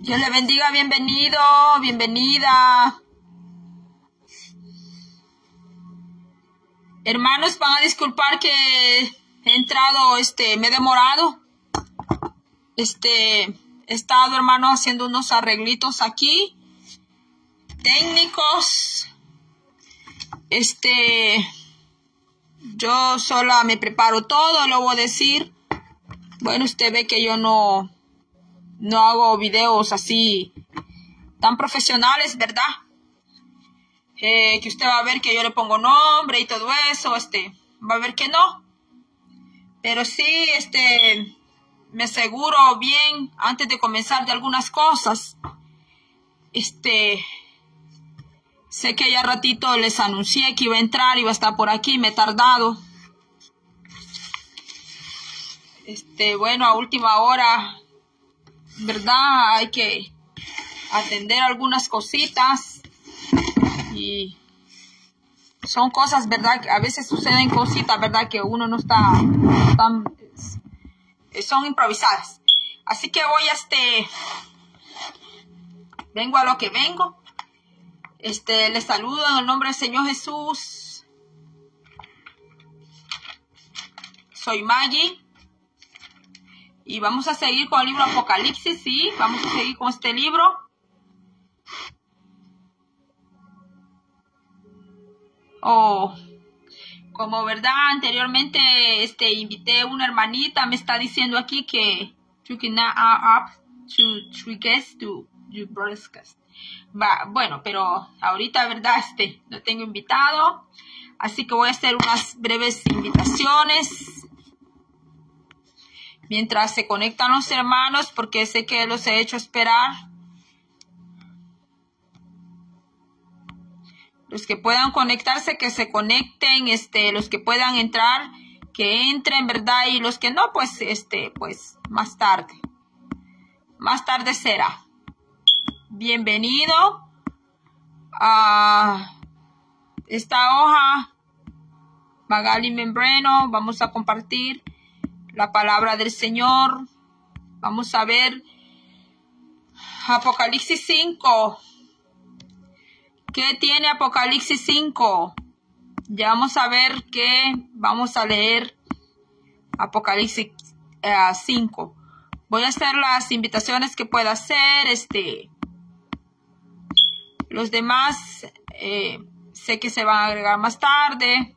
Dios le bendiga, bienvenido, bienvenida. Hermanos, van a disculpar que he entrado, me he demorado. He estado, hermano, haciendo unos arreglitos aquí, técnicos. Yo sola me preparo todo, lo voy a decir. Bueno, usted ve que yo no hago videos así tan profesionales, ¿verdad? Que usted va a ver que yo le pongo nombre y todo eso, va a ver que no. Pero sí, me aseguro bien antes de comenzar de algunas cosas. Sé que ya ratito les anuncié que iba a entrar, iba a estar por aquí, me he tardado. Bueno, a última hora, ¿verdad? Hay que atender algunas cositas. Y son cosas, ¿verdad? A veces suceden cositas, ¿verdad? Que uno no está tan... son improvisadas. Así que voy vengo a lo que vengo. Les saludo en el nombre del Señor Jesús. Soy Maggie. Y vamos a seguir con el libro Apocalipsis, ¿sí? Vamos a seguir con este libro. Como verdad, anteriormente invité a una hermanita, me está diciendo aquí que you cannot up to 3 guests to your broadcast. Bueno, pero ahorita, verdad, no tengo invitado, así que voy a hacer unas breves invitaciones mientras se conectan los hermanos, porque sé que los he hecho esperar. Los que puedan conectarse, que se conecten, los que puedan entrar, que entren, ¿verdad? Y los que no, pues, pues, más tarde. Más tarde será. Bienvenido a esta hoja, Magali Membreno. Vamos a compartir la palabra del Señor. Vamos a ver Apocalipsis 5. ¿Qué tiene Apocalipsis 5? Ya vamos a ver qué vamos a leer Apocalipsis 5. Voy a hacer las invitaciones que pueda hacer. Los demás sé que se van a agregar más tarde.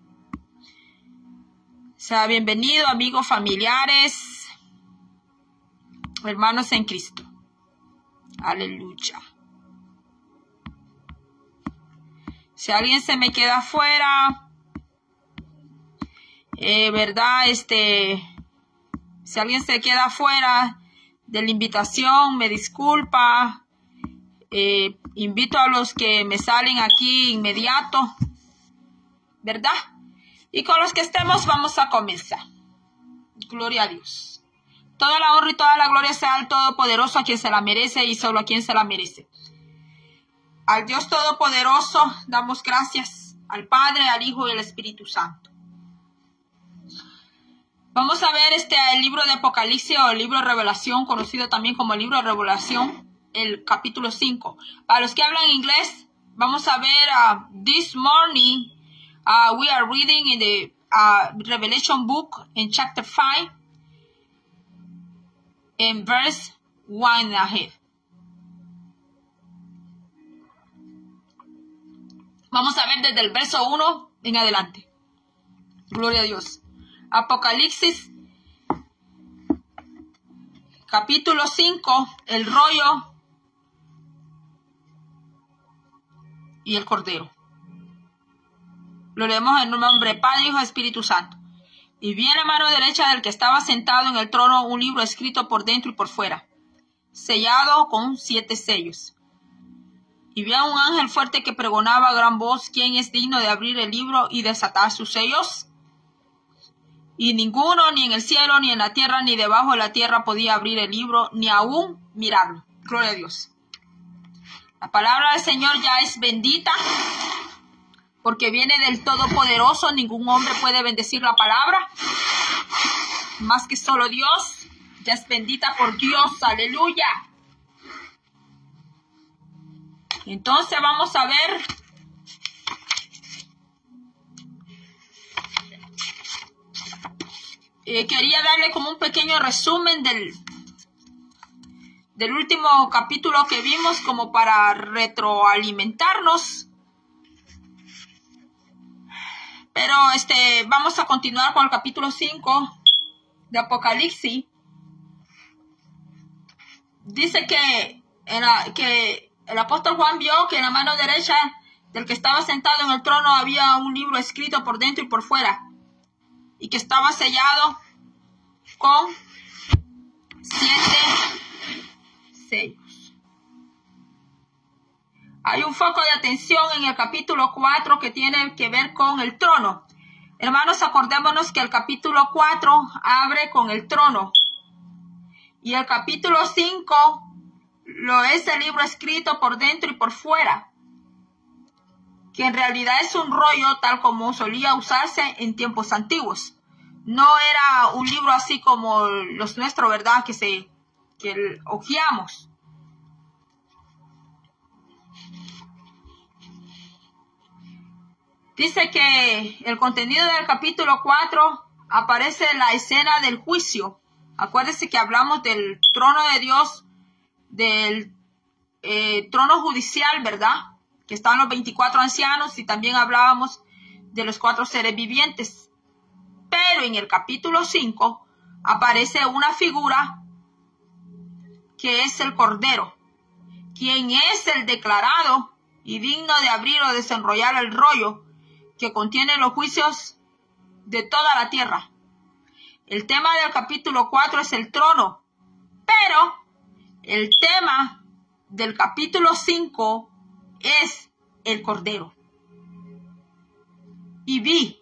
Sea bienvenido, amigos, familiares, hermanos en Cristo. Aleluya. Si alguien se me queda afuera, ¿verdad? Si alguien se queda afuera de la invitación, me disculpa. Invito a los que me salen aquí inmediato, ¿verdad? Y con los que estemos vamos a comenzar. Gloria a Dios. Toda la honra y toda la gloria sea al Todopoderoso, a quien se la merece y solo a quien se la merece. Al Dios Todopoderoso damos gracias, al Padre, al Hijo y al Espíritu Santo. Vamos a ver el libro de Apocalipsis o el libro de Revelación, conocido también como el libro de Revelación, el capítulo 5. Para los que hablan inglés, vamos a ver this morning, we are reading in the Revelation book in chapter 5, in verse 1 ahead. Vamos a ver desde el verso 1 en adelante. Gloria a Dios. Apocalipsis, capítulo 5, el rollo y el cordero. Lo leemos en el nombre de Padre, Hijo y Espíritu Santo. Y vi en la mano derecha del que estaba sentado en el trono un libro escrito por dentro y por fuera, sellado con 7 sellos. Y vi a un ángel fuerte que pregonaba a gran voz: ¿quién es digno de abrir el libro y desatar sus sellos? Y ninguno, ni en el cielo, ni en la tierra, ni debajo de la tierra, podía abrir el libro, ni aún mirarlo. Gloria a Dios. La palabra del Señor ya es bendita, porque viene del Todopoderoso. Ningún hombre puede bendecir la palabra, más que solo Dios. Ya es bendita por Dios. Aleluya. Entonces vamos a ver. Quería darle como un pequeño resumen del último capítulo que vimos, como para retroalimentarnos. Pero vamos a continuar con el capítulo 5 de Apocalipsis. Dice que el apóstol Juan vio que en la mano derecha del que estaba sentado en el trono había un libro escrito por dentro y por fuera, y que estaba sellado con 7 sellos. Hay un foco de atención en el capítulo 4 que tiene que ver con el trono. Hermanos, acordémonos que el capítulo 4 abre con el trono, y el capítulo 5 lo es el libro escrito por dentro y por fuera, que en realidad es un rollo tal como solía usarse en tiempos antiguos. No era un libro así como los nuestros, ¿verdad? Que hojeamos. Dice que el contenido del capítulo 4 aparece en la escena del juicio. Acuérdense que hablamos del trono de Dios, del trono judicial, ¿verdad? Que están los 24 ancianos, y también hablábamos de los 4 seres vivientes. Pero en el capítulo 5 aparece una figura que es el Cordero, quien es el declarado y digno de abrir o desenrollar el rollo que contiene los juicios de toda la tierra. El tema del capítulo 4 es el trono, pero el tema del capítulo 5 es el Cordero. Y vi.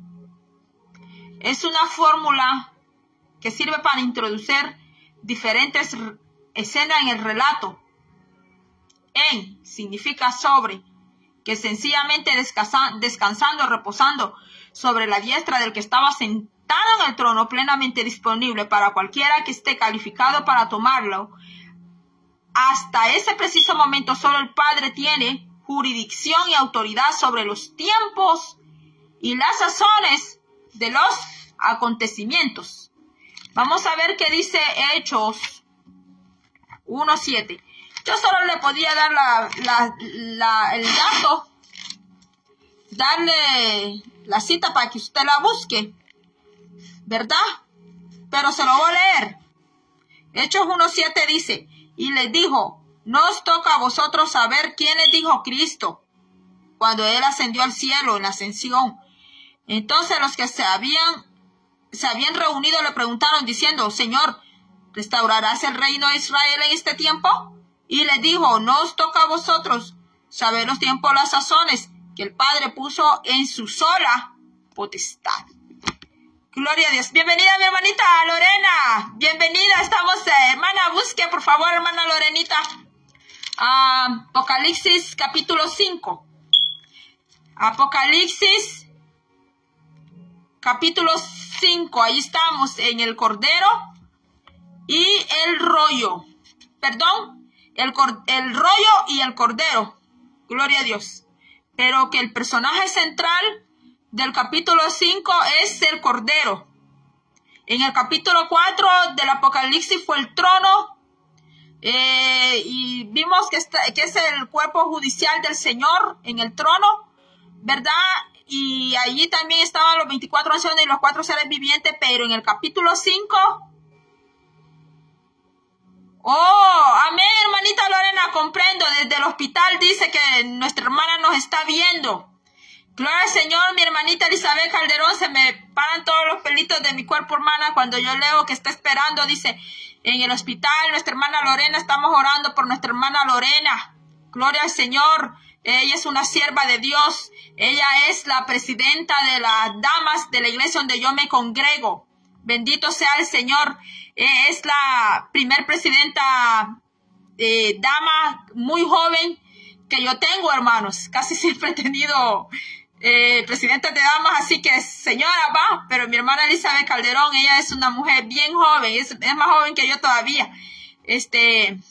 Es una fórmula que sirve para introducir diferentes escenas en el relato. En significa sobre, que sencillamente descansando, reposando sobre la diestra del que estaba sentado en el trono, plenamente disponible para cualquiera que esté calificado para tomarlo. Hasta ese preciso momento solo el Padre tiene jurisdicción y autoridad sobre los tiempos y las sazones de los acontecimientos. Vamos a ver qué dice Hechos 1:7. Yo solo le podía dar el dato, darle la cita para que usted la busque, ¿verdad? Pero se lo voy a leer. Hechos 1:7 dice: y les dijo, no os toca a vosotros saber quiénes dijo Cristo cuando él ascendió al cielo en la ascensión. Entonces los que se habían reunido le preguntaron diciendo: Señor, ¿restaurarás el reino de Israel en este tiempo? Y les dijo: no os toca a vosotros saber los tiempos, las sazones que el Padre puso en su sola potestad. Gloria a Dios. Bienvenida mi hermanita Lorena. Bienvenida. Estamos, hermana, busque por favor, hermana Lorenita. Apocalipsis capítulo 5. Apocalipsis capítulo 5. Ahí estamos en el Cordero y el rollo. Perdón, el rollo y el Cordero. Gloria a Dios. Pero que el personaje central del capítulo 5 es el Cordero. En el capítulo 4 del Apocalipsis fue el trono. Y vimos que es el cuerpo judicial del Señor en el trono, ¿verdad? Y allí también estaban los 24 ancianos y los 4 seres vivientes. Pero en el capítulo 5... Oh, amén, hermanita Lorena, comprendo. Desde el hospital dice que nuestra hermana nos está viendo. Gloria al Señor, mi hermanita Elizabeth Calderón, se me paran todos los pelitos de mi cuerpo, hermana, cuando yo leo que está esperando. Dice, en el hospital, nuestra hermana Lorena, estamos orando por nuestra hermana Lorena. Gloria al Señor. Ella es una sierva de Dios. Ella es la presidenta de las damas de la iglesia donde yo me congrego. Bendito sea el Señor. Es la primer presidenta, dama muy joven que yo tengo, hermanos. Casi siempre he tenido presidentes de damas, así que señora va, pero mi hermana Elizabeth Calderón, ella es una mujer bien joven, es más joven que yo todavía.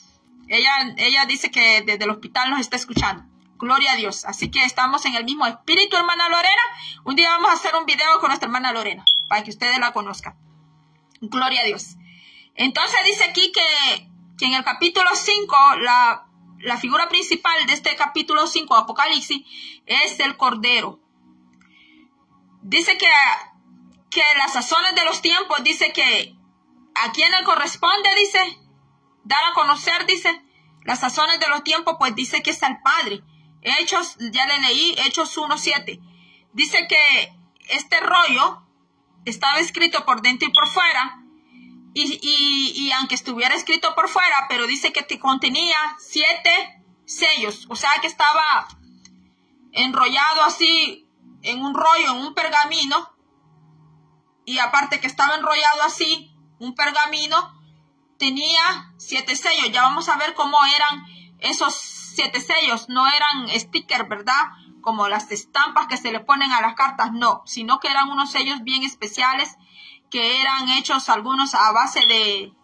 Ella dice que desde el hospital nos está escuchando. Gloria a Dios. Así que estamos en el mismo espíritu, hermana Lorena. Un día vamos a hacer un video con nuestra hermana Lorena, para que ustedes la conozcan. Gloria a Dios. Entonces dice aquí que en el capítulo 5, la figura principal de este capítulo 5 de Apocalipsis es el Cordero. Dice que las sazones de los tiempos, dice que a quien le corresponde, dice, dar a conocer, dice, las sazones de los tiempos, pues dice que es al Padre. Hechos, ya le leí, Hechos 1:7. Dice que este rollo estaba escrito por dentro y por fuera, y aunque estuviera escrito por fuera, pero dice que contenía 7 sellos, o sea que estaba enrollado así, en un rollo, en un pergamino, y aparte que estaba enrollado así, un pergamino, tenía 7 sellos. Ya vamos a ver cómo eran esos 7 sellos. No eran stickers, ¿verdad? Como las estampas que se le ponen a las cartas, no, sino que eran unos sellos bien especiales, que eran hechos algunos a base de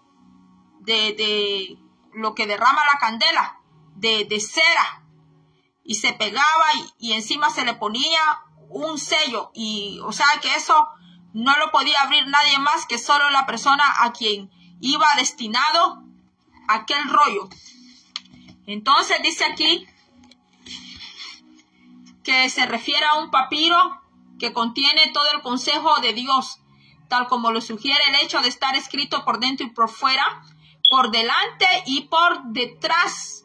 lo que derrama la candela, de cera, y se pegaba y encima se le ponía un sello, y o sea que eso no lo podía abrir nadie más que solo la persona a quien iba destinado aquel rollo. Entonces dice aquí que se refiere a un papiro que contiene todo el consejo de Dios, tal como lo sugiere el hecho de estar escrito por dentro y por fuera, por delante y por detrás.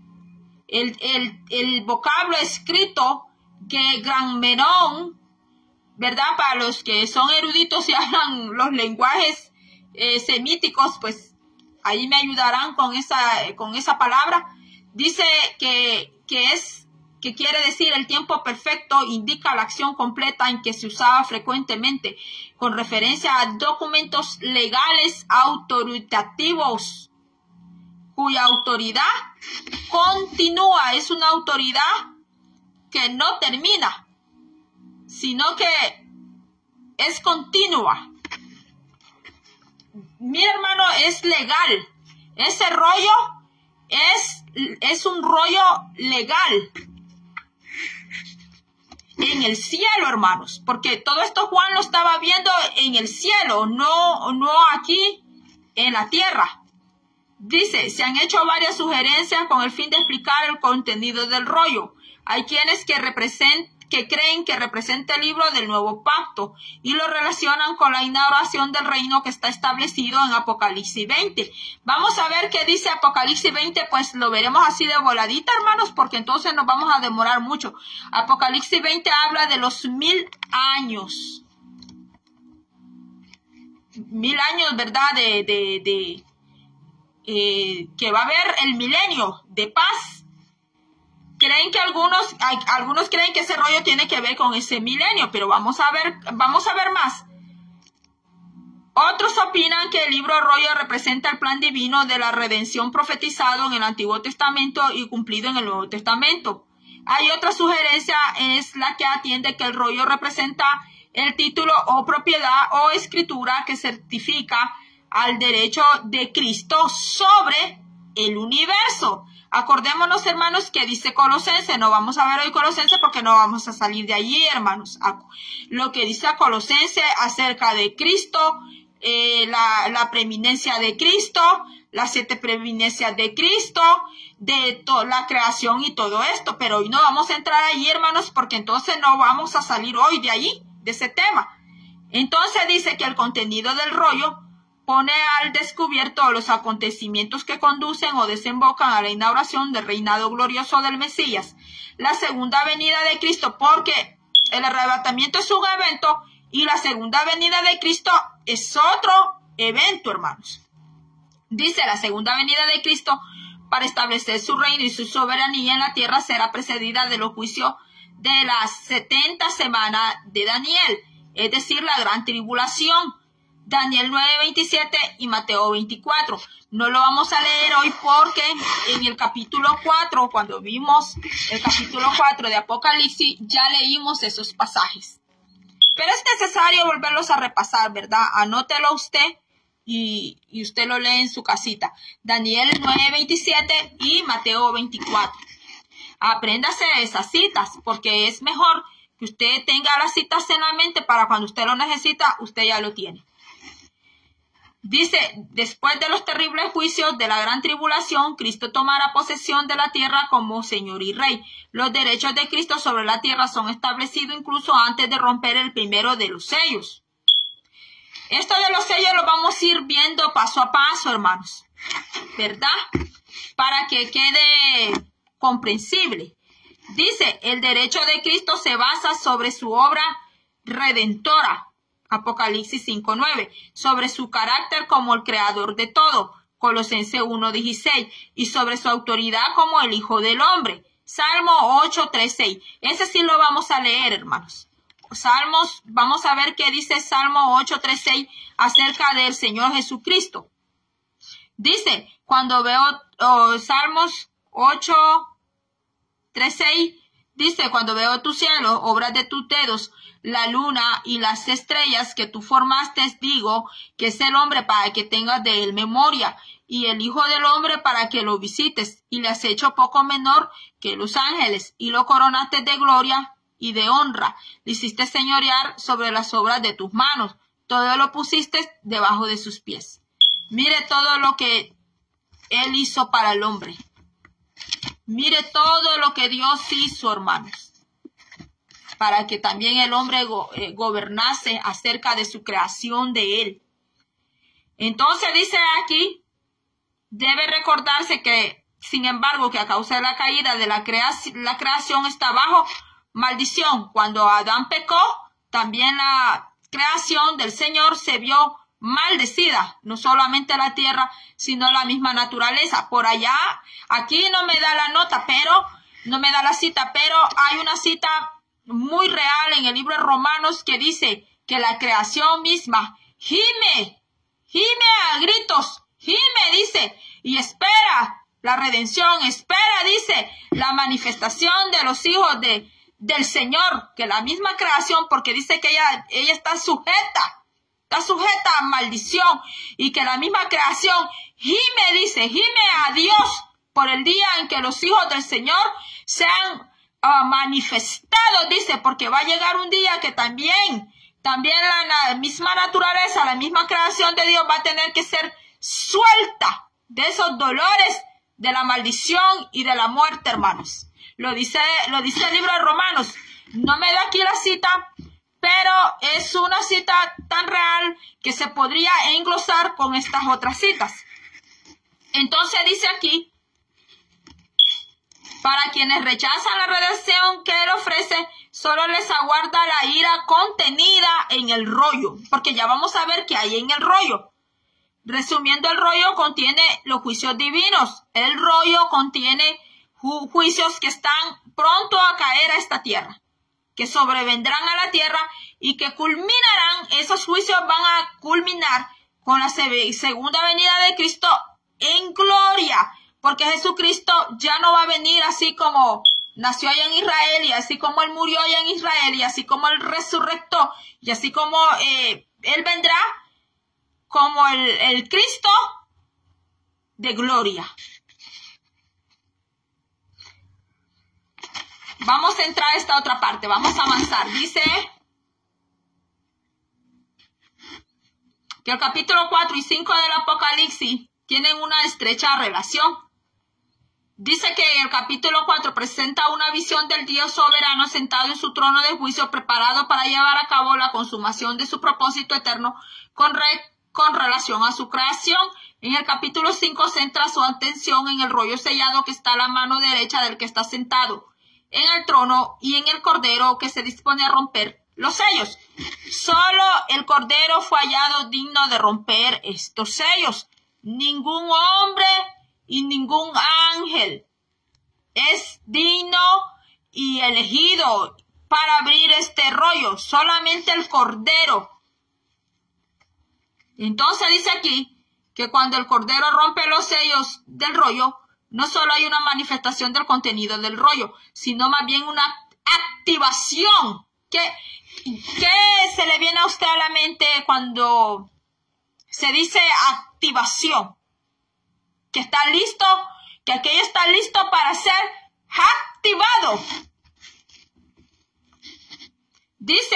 El vocablo escrito, que grammerón, ¿verdad? Para los que son eruditos y hablan los lenguajes semíticos, pues ahí me ayudarán con esa palabra. Dice que quiere decir el tiempo perfecto, indica la acción completa en que se usaba frecuentemente, con referencia a documentos legales autoritativos, cuya autoridad continúa. Es una autoridad que no termina, sino que es continua. Mi hermano, es legal. Ese rollo es un rollo legal en el cielo, hermanos, porque todo esto Juan lo estaba viendo en el cielo, no aquí en la tierra. Dice, se han hecho varias sugerencias con el fin de explicar el contenido del rollo. Hay quienes que creen que representa el libro del Nuevo Pacto y lo relacionan con la inauguración del reino que está establecido en Apocalipsis 20. Vamos a ver qué dice Apocalipsis 20, pues lo veremos así de voladita, hermanos, porque entonces nos vamos a demorar mucho. Apocalipsis 20 habla de los 1000 años. 1000 años, ¿verdad? Que va a haber el milenio de paz. Creen que algunos creen que ese rollo tiene que ver con ese milenio, pero vamos a ver más. Otros opinan que el libro rollo representa el plan divino de la redención profetizado en el Antiguo Testamento y cumplido en el Nuevo Testamento. Hay otra sugerencia, es la que atiende que el rollo representa el título o propiedad o escritura que certifica al derecho de Cristo sobre el universo. Acordémonos, hermanos, que dice Colosenses. No vamos a ver hoy Colosenses porque no vamos a salir de allí, hermanos. Lo que dice Colosenses acerca de Cristo, la preeminencia de Cristo, las 7 preeminencias de Cristo, de toda la creación y todo esto. Pero hoy no vamos a entrar allí, hermanos, porque entonces no vamos a salir hoy de allí, de ese tema. Entonces dice que el contenido del rollo pone al descubierto los acontecimientos que conducen o desembocan a la inauguración del reinado glorioso del Mesías, la segunda venida de Cristo, porque el arrebatamiento es un evento y la segunda venida de Cristo es otro evento, hermanos. Dice, la segunda venida de Cristo para establecer su reino y su soberanía en la tierra será precedida de los juicios de las 70 semanas de Daniel, es decir, la gran tribulación. Daniel 9:27 y Mateo 24. No lo vamos a leer hoy porque en el capítulo 4, cuando vimos el capítulo 4 de Apocalipsis, ya leímos esos pasajes. Pero es necesario volverlos a repasar, ¿verdad? Anótelo usted y usted lo lee en su casita. Daniel 9:27 y Mateo 24. Apréndase esas citas, porque es mejor que usted tenga las citas en la mente para cuando usted lo necesita, usted ya lo tiene. Dice, después de los terribles juicios de la gran tribulación, Cristo tomará posesión de la tierra como Señor y Rey. Los derechos de Cristo sobre la tierra son establecidos incluso antes de romper el primero de los sellos. Esto de los sellos lo vamos a ir viendo paso a paso, hermanos, ¿verdad? Para que quede comprensible. Dice, el derecho de Cristo se basa sobre su obra redentora, Apocalipsis 5:9, sobre su carácter como el creador de todo, Colosenses 1:16, y sobre su autoridad como el Hijo del Hombre, Salmo 8:3-6. Ese sí lo vamos a leer, hermanos. Salmos, vamos a ver qué dice Salmo 8:3-6 acerca del Señor Jesucristo. Dice, cuando veo Salmos 8:3-6, dice, cuando veo tu cielo, obras de tus dedos, la luna y las estrellas que tú formaste, digo que es el hombre para que tengas de él memoria, y el Hijo del Hombre para que lo visites, y le has hecho poco menor que los ángeles, y lo coronaste de gloria y de honra, le hiciste señorear sobre las obras de tus manos, todo lo pusiste debajo de sus pies. Mire todo lo que él hizo para el hombre. Mire todo lo que Dios hizo, hermanos, para que también el hombre gobernase acerca de su creación de él. Entonces dice aquí, debe recordarse que, sin embargo, que a causa de la caída de la creación está bajo maldición. Cuando Adán pecó, también la creación del Señor se vio maldecida, no solamente la tierra, sino la misma naturaleza. Por allá, aquí no me da la nota, pero no me da la cita, pero hay una cita muy real en el libro de Romanos que dice que la creación misma gime a gritos, gime, dice, y espera la redención, espera, dice, la manifestación de los hijos del Señor, que la misma creación, porque dice que ella está sujeta a maldición, y que la misma creación gime, dice, gime a Dios por el día en que los hijos del Señor sean manifestados, dice, porque va a llegar un día que también la misma naturaleza, la misma creación de Dios va a tener que ser suelta de esos dolores de la maldición y de la muerte, hermanos. Lo dice el libro de Romanos. No me da aquí la cita, pero es una cita tan real que se podría englosar con estas otras citas. Entonces dice aquí, para quienes rechazan la redención que Él ofrece, solo les aguarda la ira contenida en el rollo, porque ya vamos a ver qué hay en el rollo. Resumiendo, el rollo contiene los juicios divinos. El rollo contiene juicios que están pronto a caer a esta tierra, que sobrevendrán a la tierra y que culminarán, esos juicios van a culminar con la segunda venida de Cristo en gloria, porque Jesucristo ya no va a venir así como nació allá en Israel, y así como Él murió allá en Israel, y así como Él resurrectó, y así como Él vendrá como el Cristo de gloria. Vamos a entrar a esta otra parte, vamos a avanzar. Dice que el capítulo 4 y 5 del Apocalipsis tienen una estrecha relación. Dice que el capítulo 4 presenta una visión del Dios soberano sentado en su trono de juicio, preparado para llevar a cabo la consumación de su propósito eterno con relación a su creación. En el capítulo 5 centra su atención en el rollo sellado que está a la mano derecha del que está sentado en el trono y en el Cordero que se dispone a romper los sellos. Solo el Cordero fue hallado digno de romper estos sellos. Ningún hombre y ningún ángel es digno y elegido para abrir este rollo. Solamente el Cordero. Entonces dice aquí que cuando el Cordero rompe los sellos del rollo, no solo hay una manifestación del contenido del rollo, sino más bien una activación. ¿Qué se le viene a usted a la mente cuando se dice activación. Que está listo, que aquello está listo para ser activado. Dice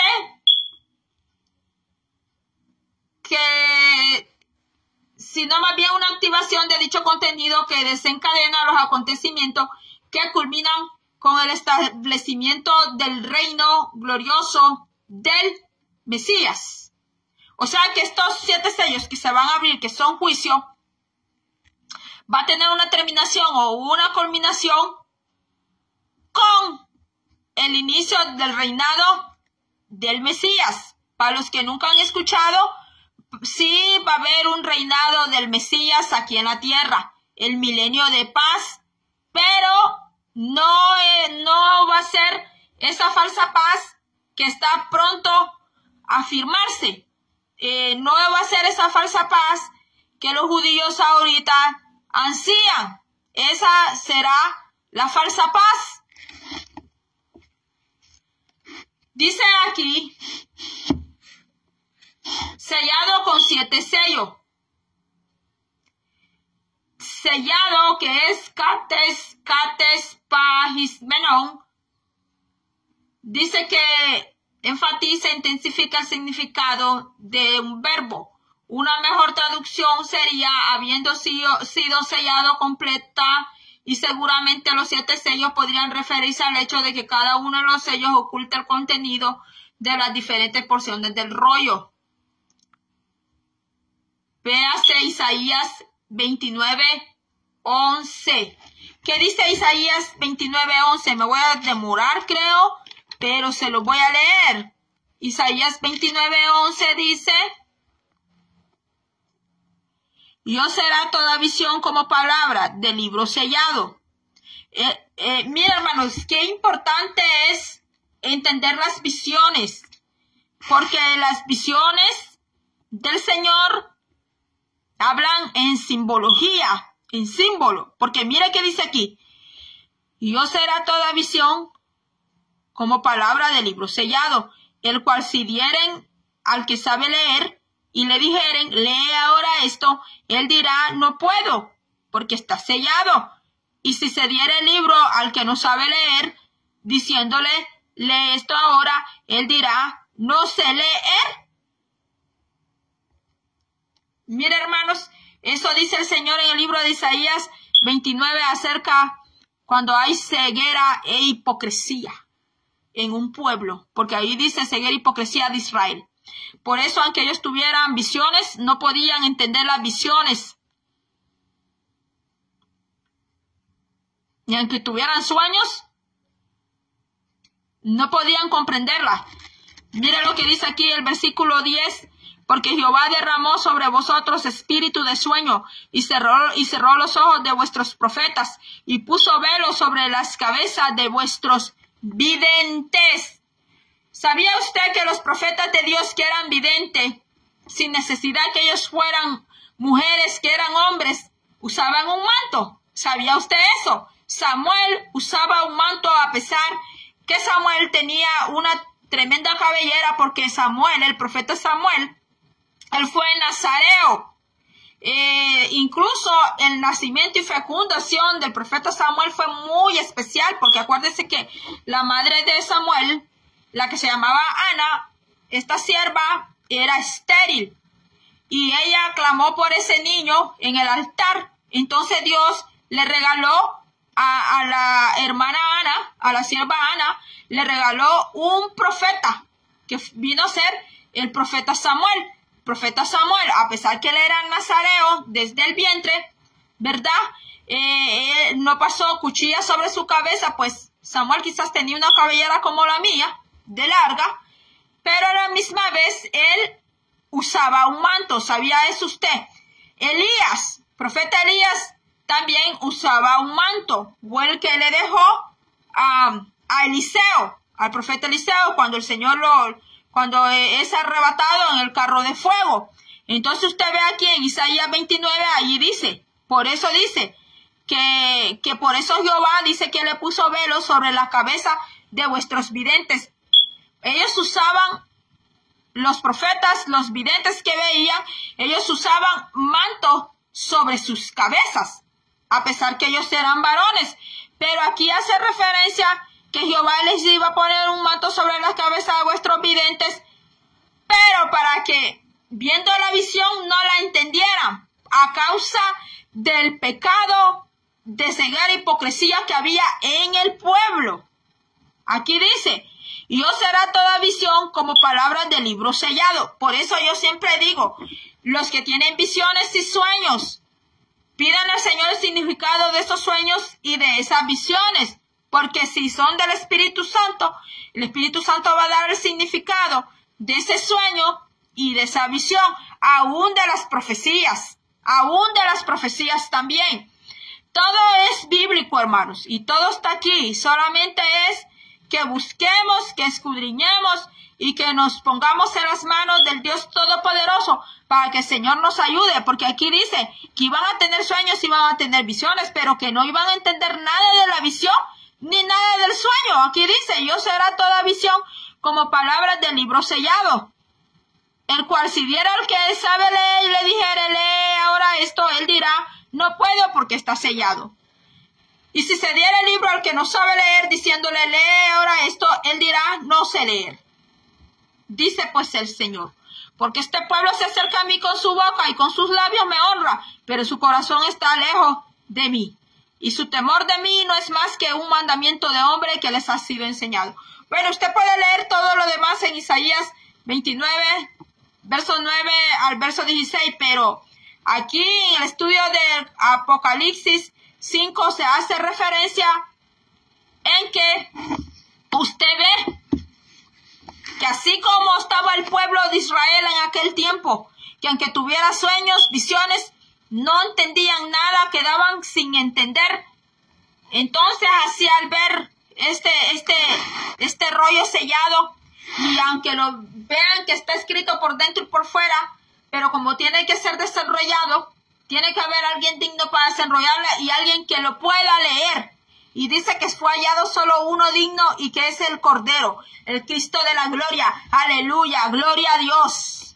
que sino más bien una activación de dicho contenido que desencadena los acontecimientos que culminan con el establecimiento del reino glorioso del Mesías. O sea que estos 7 sellos que se van a abrir, que son juicio, va a tener una terminación o una culminación con el inicio del reinado del Mesías. Para los que nunca han escuchado, sí va a haber un reinado del Mesías aquí en la tierra, el milenio de paz, pero no va a ser esa falsa paz que está pronto a firmarse. No va a ser esa falsa paz que los judíos ahorita ansían. Esa será la falsa paz. Dice aquí, sellado con 7 sellos. Sellado, que es cates, pagismenon. Dice que enfatiza, intensifica el significado de un verbo. Una mejor traducción sería habiendo sido sellado completa, y seguramente los 7 sellos podrían referirse al hecho de que cada uno de los sellos oculta el contenido de las diferentes porciones del rollo. Véase Isaías 29:11. ¿Qué dice Isaías 29:11? Me voy a demorar, creo, pero se lo voy a leer. Isaías 29:11 dice: yo será toda visión como palabra del libro sellado. Mira, hermanos, qué importante es entender las visiones, porque las visiones del Señor hablan en simbología, en símbolo, porque mira qué dice aquí: yo será toda visión como palabra del libro sellado, el cual si dieren al que sabe leer y le dijeren, lee ahora esto, él dirá, no puedo, porque está sellado. Y si se diera el libro al que no sabe leer, diciéndole, lee esto ahora, él dirá, no sé leer. Mira, hermanos, eso dice el Señor en el libro de Isaías 29 acerca cuando hay ceguera e hipocresía en un pueblo, porque ahí dice ceguera e hipocresía de Israel. Por eso, aunque ellos tuvieran visiones, no podían entender las visiones. Y aunque tuvieran sueños, no podían comprenderlas. Mira lo que dice aquí el versículo 10. Porque Jehová derramó sobre vosotros espíritu de sueño y cerró los ojos de vuestros profetas y puso velo sobre las cabezas de vuestros videntes. ¿Sabía usted que los profetas de Dios que eran videntes, sin necesidad que ellos fueran mujeres, que eran hombres, usaban un manto? ¿Sabía usted eso? Samuel usaba un manto a pesar que Samuel tenía una tremenda cabellera, porque Samuel, el profeta Samuel, él fue nazareo. Incluso el nacimiento y fecundación del profeta Samuel fue muy especial, porque acuérdense que la madre de Samuel, la que se llamaba Ana, esta sierva era estéril y ella clamó por ese niño en el altar. Entonces Dios le regaló a la hermana Ana, a la sierva Ana, le regaló un profeta que vino a ser el profeta Samuel. Profeta Samuel, a pesar que él era nazareo desde el vientre, ¿verdad? No pasó cuchilla sobre su cabeza, pues Samuel quizás tenía una cabellera como la mía, de larga, pero a la misma vez él usaba un manto. ¿Sabía eso usted? Elías, profeta Elías, también usaba un manto, fue el que le dejó a Eliseo, al profeta Eliseo, cuando el Señor cuando es arrebatado en el carro de fuego. Entonces usted ve aquí en Isaías 29, allí dice, por eso dice, que por eso Jehová dice que le puso velo sobre la cabeza de vuestros videntes. Ellos usaban los profetas, los videntes que veían, ellos usaban manto sobre sus cabezas, a pesar que ellos eran varones. Pero aquí hace referencia que Jehová les iba a poner un manto sobre la cabeza de vuestros videntes, pero para que viendo la visión no la entendieran, a causa del pecado de ceguera e hipocresía que había en el pueblo. Aquí dice, y os será toda visión como palabras del libro sellado. Por eso yo siempre digo, los que tienen visiones y sueños, pidan al Señor el significado de esos sueños y de esas visiones, porque si son del Espíritu Santo, el Espíritu Santo va a dar el significado de ese sueño y de esa visión, aún de las profecías también. Todo es bíblico, hermanos, y todo está aquí. Solamente es que busquemos, que escudriñemos y que nos pongamos en las manos del Dios Todopoderoso para que el Señor nos ayude, porque aquí dice que iban a tener sueños, iban a tener visiones, pero que no iban a entender nada de la visión ni nada del sueño. Aquí dice, y os será toda visión como palabras del libro sellado, el cual si diera el que sabe leer y le dijere, lee ahora esto, él dirá, no puedo porque está sellado. Y si se diera el libro al que no sabe leer, diciéndole, lee ahora esto, él dirá, no sé leer. Dice pues el Señor, porque este pueblo se acerca a mí con su boca y con sus labios me honra, pero su corazón está lejos de mí. Y su temor de mí no es más que un mandamiento de hombre que les ha sido enseñado. Bueno, usted puede leer todo lo demás en Isaías 29, verso 9 al verso 16, pero aquí en el estudio de Apocalipsis 5 se hace referencia en que usted ve que así como estaba el pueblo de Israel en aquel tiempo, que aunque tuviera sueños, visiones, no entendían nada, quedaban sin entender. Entonces así al ver este rollo sellado, y aunque lo vean que está escrito por dentro y por fuera, pero como tiene que ser desarrollado, tiene que haber alguien digno para desenrollarlo y alguien que lo pueda leer. Y dice que fue hallado solo uno digno y que es el Cordero, el Cristo de la gloria. Aleluya, gloria a Dios.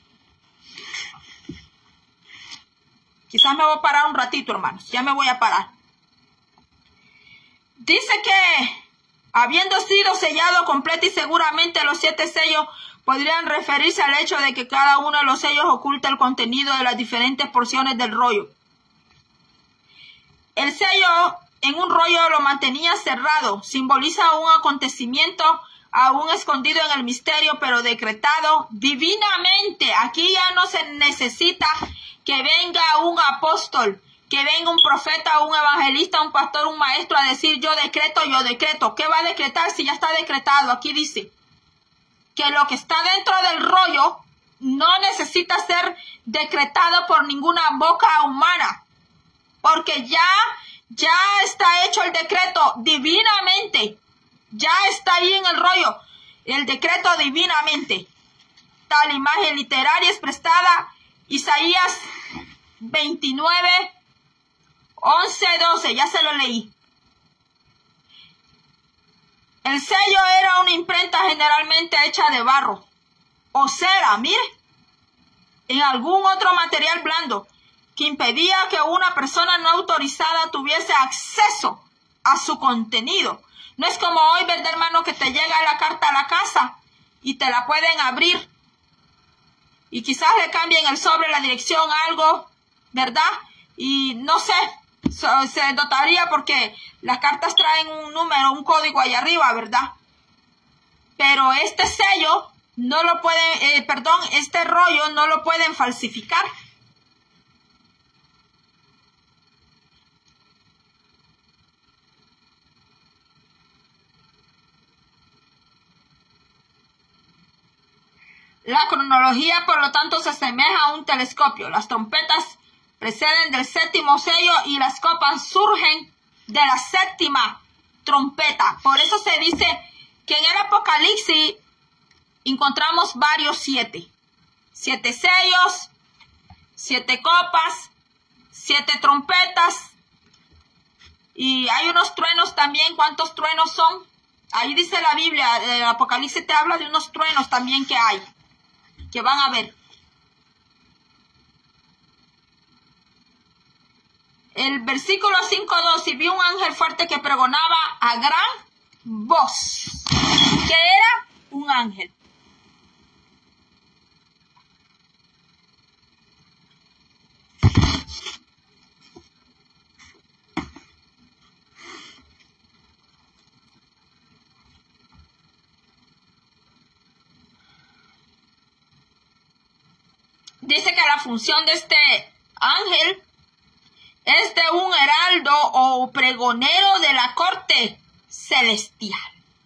Quizás me voy a parar un ratito, hermanos. Ya me voy a parar. Dice que habiendo sido sellado completo y seguramente los 7 sellos podrían referirse al hecho de que cada uno de los sellos oculta el contenido de las diferentes porciones del rollo. El sello en un rollo lo mantenía cerrado, simboliza un acontecimiento aún escondido en el misterio, pero decretado divinamente. Aquí ya no se necesita que venga un apóstol, que venga un profeta, un evangelista, un pastor, un maestro a decir yo decreto, yo decreto. ¿Qué va a decretar si ya está decretado? Aquí dice que lo que está dentro del rollo no necesita ser decretado por ninguna boca humana, porque ya está hecho el decreto divinamente. Ya está ahí en el rollo el decreto divinamente. Tal imagen literaria es prestada Isaías 29, 11, 12. Ya se lo leí. El sello era una imprenta generalmente hecha de barro o cera, mire, en algún otro material blando, que impedía que una persona no autorizada tuviese acceso a su contenido. No es como hoy, ¿verdad, hermano? Que te llega la carta a la casa y te la pueden abrir. Y quizás le cambien el sobre, la dirección, algo, ¿verdad? Y no sé, se notaría porque las cartas traen un número, un código ahí arriba, ¿verdad? Pero este sello no lo pueden, este rollo no lo pueden falsificar. La cronología, por lo tanto, se asemeja a un telescopio. Las trompetas preceden del 7º sello y las copas surgen de la 7ª trompeta. Por eso se dice que en el Apocalipsis encontramos varios 7. 7 sellos, 7 copas, 7 trompetas. Y hay unos truenos también. ¿Cuántos truenos son? Ahí dice la Biblia, el Apocalipsis te habla de unos truenos también que hay. que van a ver. El versículo 5:2, y vi un ángel fuerte que pregonaba a gran voz. ¿Qué era? Un ángel. Dice que la función de este ángel es de un heraldo o pregonero de la corte celestial.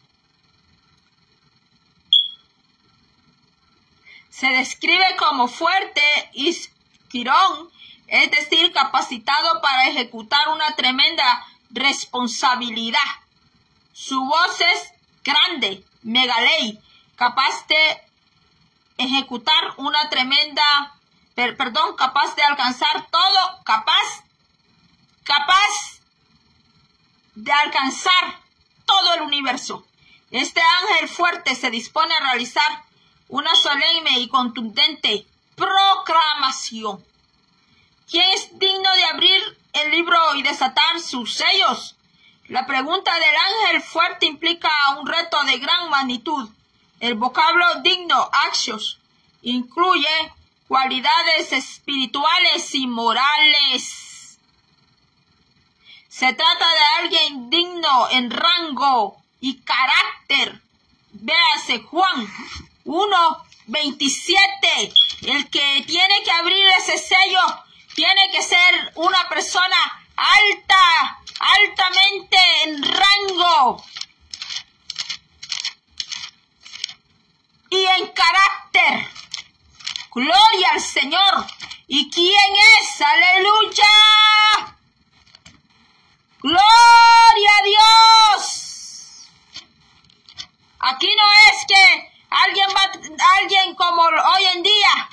Se describe como fuerte y quirón, es decir, capacitado para ejecutar una tremenda responsabilidad. Su voz es grande, megalei, capaz de ejecutar una tremenda, capaz de alcanzar todo, capaz de alcanzar todo el universo. Este ángel fuerte se dispone a realizar una solemne y contundente proclamación. ¿Quién es digno de abrir el libro y desatar sus sellos? La pregunta del ángel fuerte implica un reto de gran magnitud. El vocablo digno, axios, incluye cualidades espirituales y morales. Se trata de alguien digno en rango y carácter. Véase Juan 1:27. El que tiene que abrir ese sello tiene que ser una persona altamente en rango y en carácter. Gloria al Señor. ¿Y quién es? Aleluya. Gloria a Dios. Aquí no es que alguien como hoy en día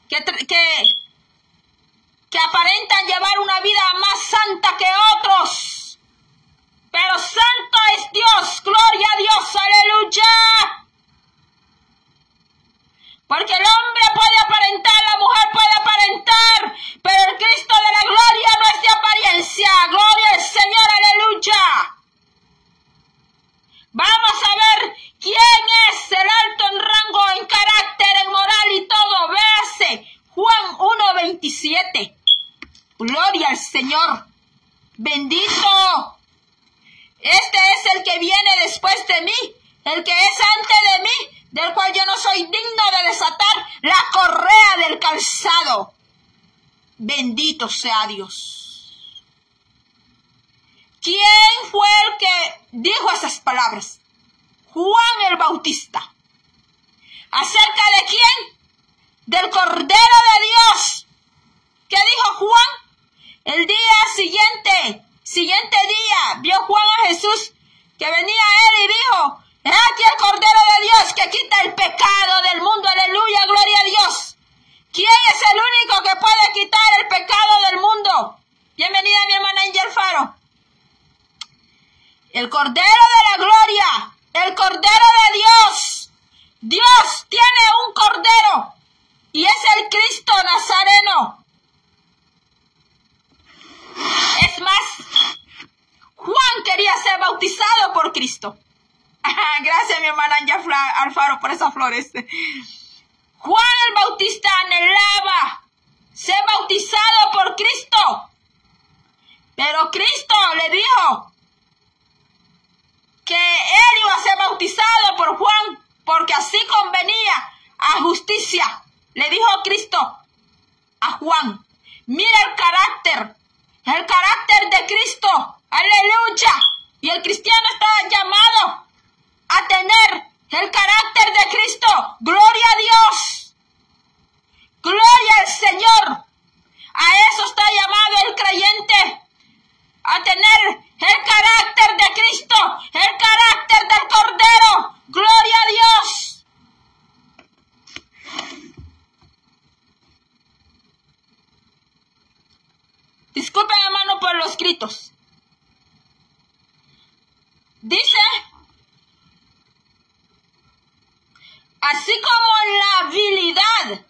que aparentan llevar una vida más santa que otros. Pero santo es Dios. Gloria a Dios. Aleluya. Porque el hombre puede aparentar, la mujer puede aparentar, pero el Cristo de la gloria no es de apariencia. Gloria al Señor, aleluya. Vamos a ver quién es el alto en rango, en carácter, en moral y todo. Véase Juan 1:27. Gloria al Señor. Bendito. Este es el que viene después de mí, el que es antes de mí, del cual yo no soy digno de desatar la correa del calzado. Bendito sea Dios. ¿Quién fue el que dijo esas palabras? Juan el Bautista. ¿Acerca de quién? Del Cordero de Dios. ¿Qué dijo Juan? El día siguiente día, vio Juan a Jesús que venía a él y dijo: he aquí el Cordero de Dios que quita el pecado del mundo. Aleluya, gloria a Dios. ¿Quién es el único que puede quitar el pecado del mundo? Bienvenida mi hermana Angel Faro. El Cordero de la gloria, el Cordero de Dios. Dios tiene un Cordero y es el Cristo Nazareno. Es más, Juan quería ser bautizado por Cristo. Gracias mi hermana Angel Alfaro por esas flores. Juan el Bautista anhelaba ser bautizado por Cristo, pero Cristo le dijo que él iba a ser bautizado por Juan porque así convenía a justicia. Le dijo Cristo a Juan: mira el carácter de Cristo. Aleluya. Y el cristiano está llamado a tener el carácter de Cristo. Gloria a Dios. Gloria al Señor. A eso está llamado el creyente. A tener el carácter de Cristo. El carácter del Cordero. Gloria a Dios. Disculpen, hermano, por los gritos. Dice: así como en la habilidad.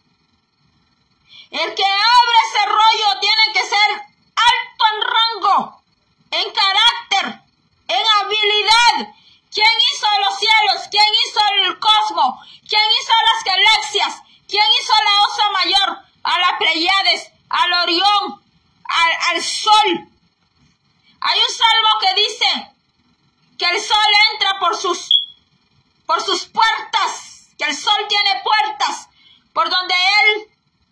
El que abre ese rollo tiene que ser alto en rango, en carácter, en habilidad. ¿Quién hizo los cielos? ¿Quién hizo el cosmos? ¿Quién hizo las galaxias? ¿Quién hizo la Osa Mayor? A las Pleiades, al Orión, al Sol. Hay un salmo que dice que el Sol entra por sus puertas, que el Sol tiene puertas por donde él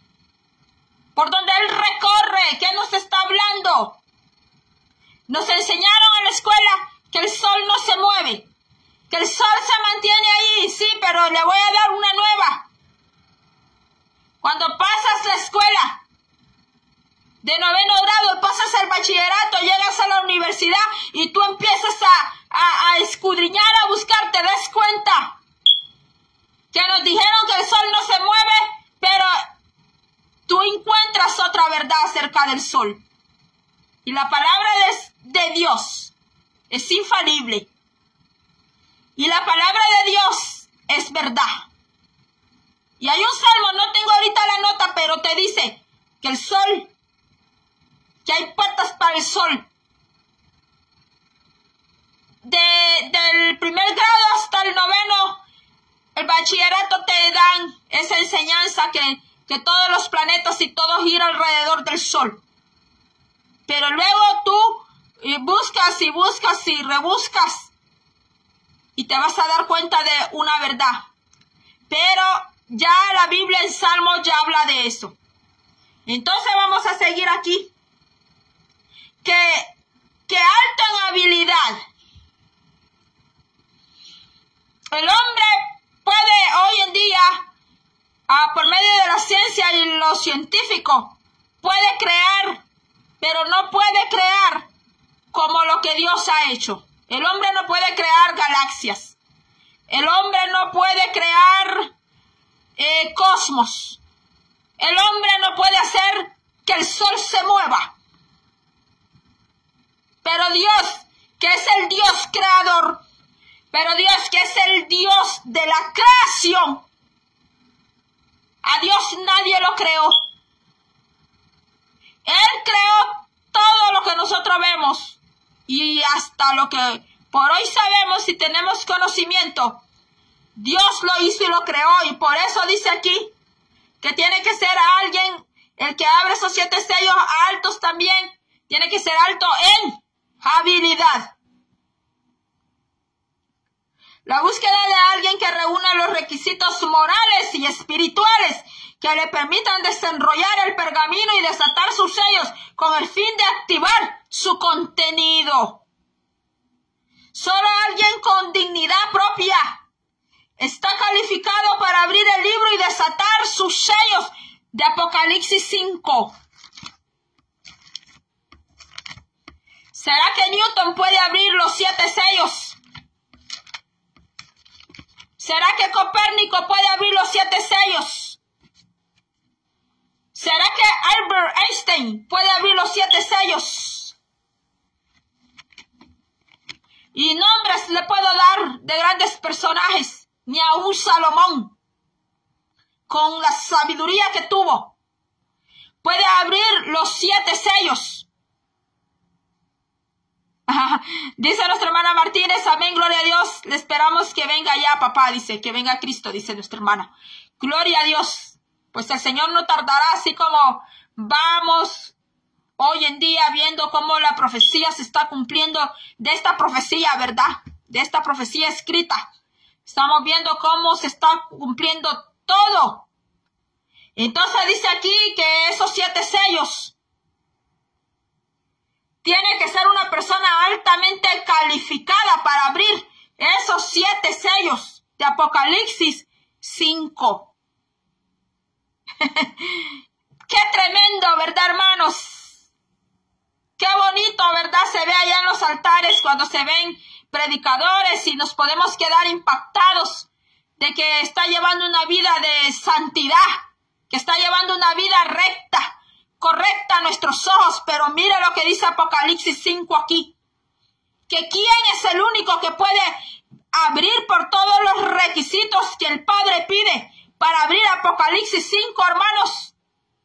recorre. ¿Qué nos está hablando? Nos enseñaron en la escuela que el Sol no se mueve, que el Sol se mantiene ahí, sí, pero le voy a dar una nueva. Cuando pasas la escuela de 9º grado, pasas el bachillerato, llegas a la universidad y tú empiezas a escudriñar, a buscar, te das cuenta que nos dijeron que el Sol no se mueve, pero tú encuentras otra verdad acerca del Sol. Y la palabra de Dios es infalible. Y la palabra de Dios es verdad. Y hay un salmo, no tengo ahorita la nota, pero te dice que el Sol, que hay puertas para el Sol. Del 1er grado hasta el 9º, el bachillerato te dan esa enseñanza que todos los planetas y todo gira alrededor del Sol. Pero luego tú buscas y buscas y rebuscas y te vas a dar cuenta de una verdad. Pero ya la Biblia en Salmos ya habla de eso. Entonces vamos a seguir aquí. Que alto en habilidad. El hombre puede hoy en día, por medio de la ciencia y lo científico, puede crear, pero no puede crear como lo que Dios ha hecho. El hombre no puede crear galaxias. El hombre no puede crear cosmos. El hombre no puede hacer que el sol se mueva. Pero Dios, que es el Dios creador, pero Dios, que es el Dios de la creación, a Dios nadie lo creó. Él creó todo lo que nosotros vemos y hasta lo que por hoy sabemos y tenemos conocimiento. Dios lo hizo y lo creó, y por eso dice aquí que tiene que ser alguien, el que abre esos 7 sellos altos también, tiene que ser alto en habilidad. La búsqueda de alguien que reúna los requisitos morales y espirituales que le permitan desenrollar el pergamino y desatar sus sellos con el fin de activar su contenido. Solo alguien con dignidad propia está calificado para abrir el libro y desatar sus sellos de Apocalipsis 5. ¿Será que Newton puede abrir los 7 sellos? ¿Será que Copérnico puede abrir los 7 sellos? ¿Será que Albert Einstein puede abrir los 7 sellos? Y nombres le puedo dar de grandes personajes, ni aún Salomón, con la sabiduría que tuvo, puede abrir los 7 sellos. Dice nuestra hermana Martínez, amén, gloria a Dios, le esperamos que venga ya, papá, dice, que venga Cristo, dice nuestra hermana. Gloria a Dios, pues el Señor no tardará, así como vamos hoy en día viendo cómo la profecía se está cumpliendo, de esta profecía, ¿verdad? De esta profecía escrita. Estamos viendo cómo se está cumpliendo todo. Entonces dice aquí que esos 7 sellos, tiene que ser una persona altamente calificada para abrir esos 7 sellos de Apocalipsis 5. Qué tremendo, ¿verdad, hermanos? Qué bonito, ¿verdad? Se ve allá en los altares cuando se ven predicadores y nos podemos quedar impactados de que está llevando una vida de santidad, que está llevando una vida recta, correcta a nuestros ojos. Pero mire lo que dice Apocalipsis 5 aquí, que quién es el único que puede abrir por todos los requisitos que el Padre pide para abrir Apocalipsis 5, hermanos.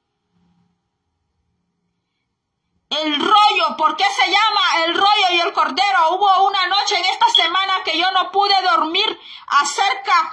El rollo, ¿por qué se llama el rollo y el cordero? Hubo una noche en esta semana que yo no pude dormir acerca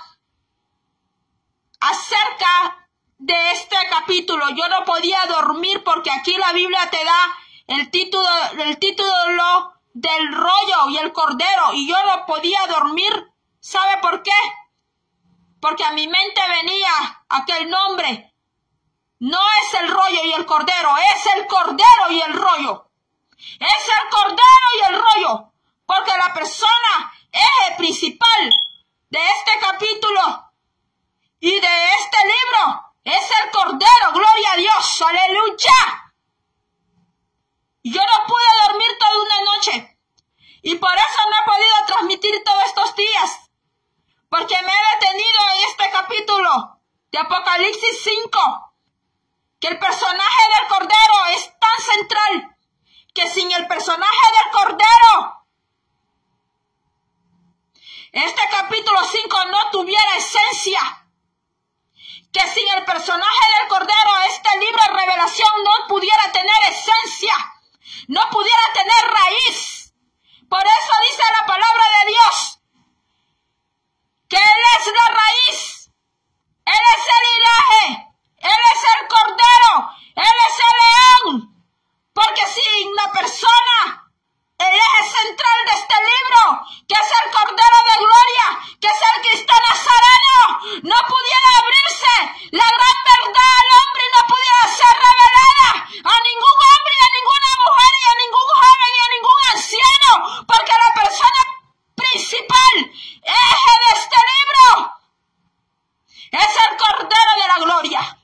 de este capítulo. Yo no podía dormir porque aquí la Biblia te da el título del rollo y el cordero, y yo no podía dormir. ¿Sabe por qué? Porque a mi mente venía aquel nombre. No es el rollo y el cordero, es el cordero y el rollo. Es el cordero y el rollo, porque la persona eje principal de este capítulo y de este libro es el cordero. Gloria a Dios, aleluya. Yo no pude dormir toda una noche y por eso no he podido transmitir todos estos días, porque me he detenido en este capítulo de Apocalipsis 5, que el personaje del cordero es tan central que sin el personaje del cordero este capítulo 5 no tuviera esencia, que sin el personaje del cordero este libro de Revelación no pudiera tener esencia, no pudiera tener raíz. Por eso dice la palabra de Dios que Él es la raíz, Él es el linaje, Él es el cordero, Él es el león. Porque sin la persona, el eje central de este libro, que es el cordero de gloria, que es el Cristo Nazareno, no pudiera abrirse la gran verdad al hombre y no pudiera ser revelada a ningún hombre, y a ninguna mujer, y a ningún joven, y a ningún anciano, porque la persona principal, eje de este libro, es el cordero de la gloria.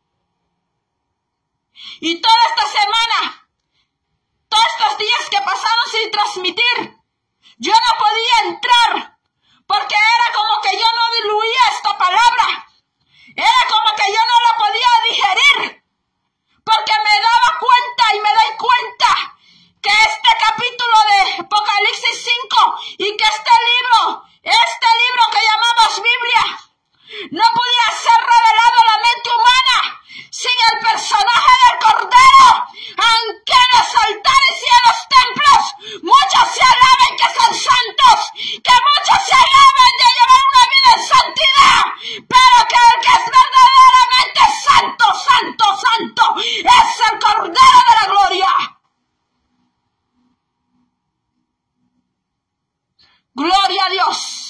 Y toda esta semana, todos estos días que pasaron sin transmitir, yo no podía entrar, porque era como que yo no diluía esta palabra, era como que yo no la podía digerir, porque me daba cuenta y me doy cuenta que este capítulo de Apocalipsis 5 y que este libro que llamamos Biblia, no podía ser revelado a la mente humana sin el personaje del cordero, aunque en los altares y en los templos muchos se alaben que son santos, que muchos se alaben de llevar una vida en santidad, pero que el que es verdaderamente santo, santo, santo, es el cordero de la gloria. Gloria a Dios.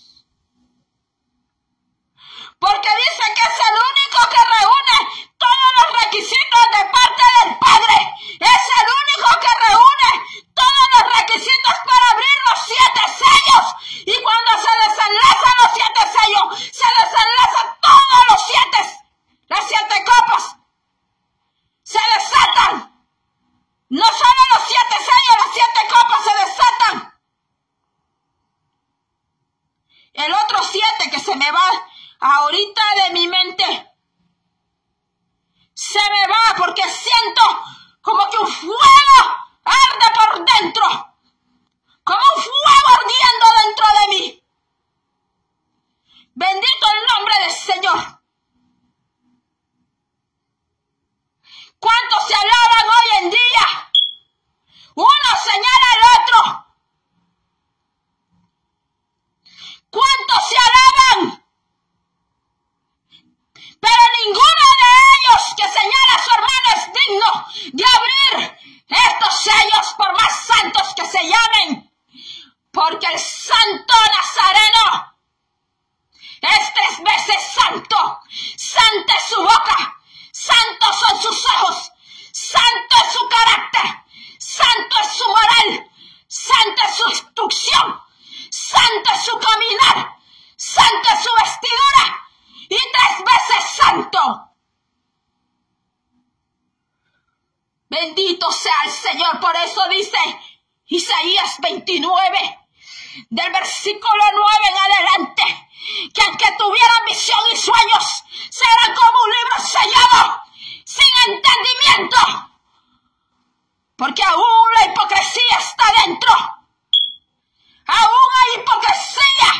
Porque dice que es el único que reúne todos los requisitos de parte del Padre. Es el único que reúne todos los requisitos para abrir los 7 sellos. Y cuando se desenlazan los 7 sellos, se desenlazan todos los 7. Las 7 copas se desatan. No solo los 7 sellos, las 7 copas se desatan. El otro 7 que se me va ahorita de mi mente, se me va porque siento como que un fuego arde por dentro, como un fuego ardiendo dentro de mí. Bendito el nombre del Señor. ¿Cuántos se alaban hoy en día? Uno señala al otro. ¿Cuántos se alaban? Pero ninguno de ellos que señala a su hermano es digno de abrir estos sellos, por más santos que se llamen. Porque el santo Nazareno es 3 veces santo. Santa es su boca, santos son sus ojos, santo es su carácter, santo es su moral, santa es su instrucción, santo es su caminar, santa es su vestidura. Y 3 veces santo. Bendito sea el Señor. Por eso dice Isaías 29, del versículo 9 en adelante, que aunque tuvieran visión y sueños, serán como un libro sellado, sin entendimiento. Porque aún la hipocresía está dentro. Aún hay hipocresía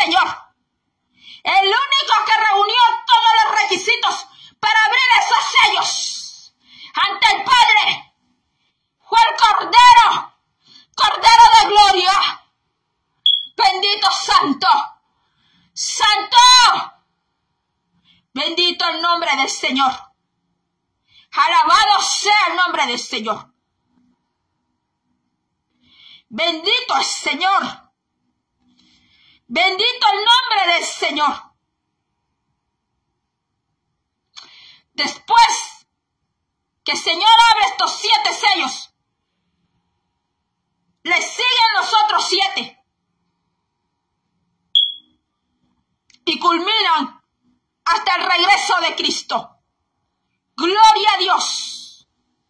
Señor. El único que reunió todos los requisitos para abrir esos sellos ante el Padre fue el Cordero, Cordero de gloria. Bendito Santo, Santo. Bendito el nombre del Señor. Alabado sea el nombre del Señor. Bendito el Señor. Bendito el nombre del Señor. Después que el Señor abre estos 7 sellos, le siguen los otros 7. Y culminan hasta el regreso de Cristo. Gloria a Dios.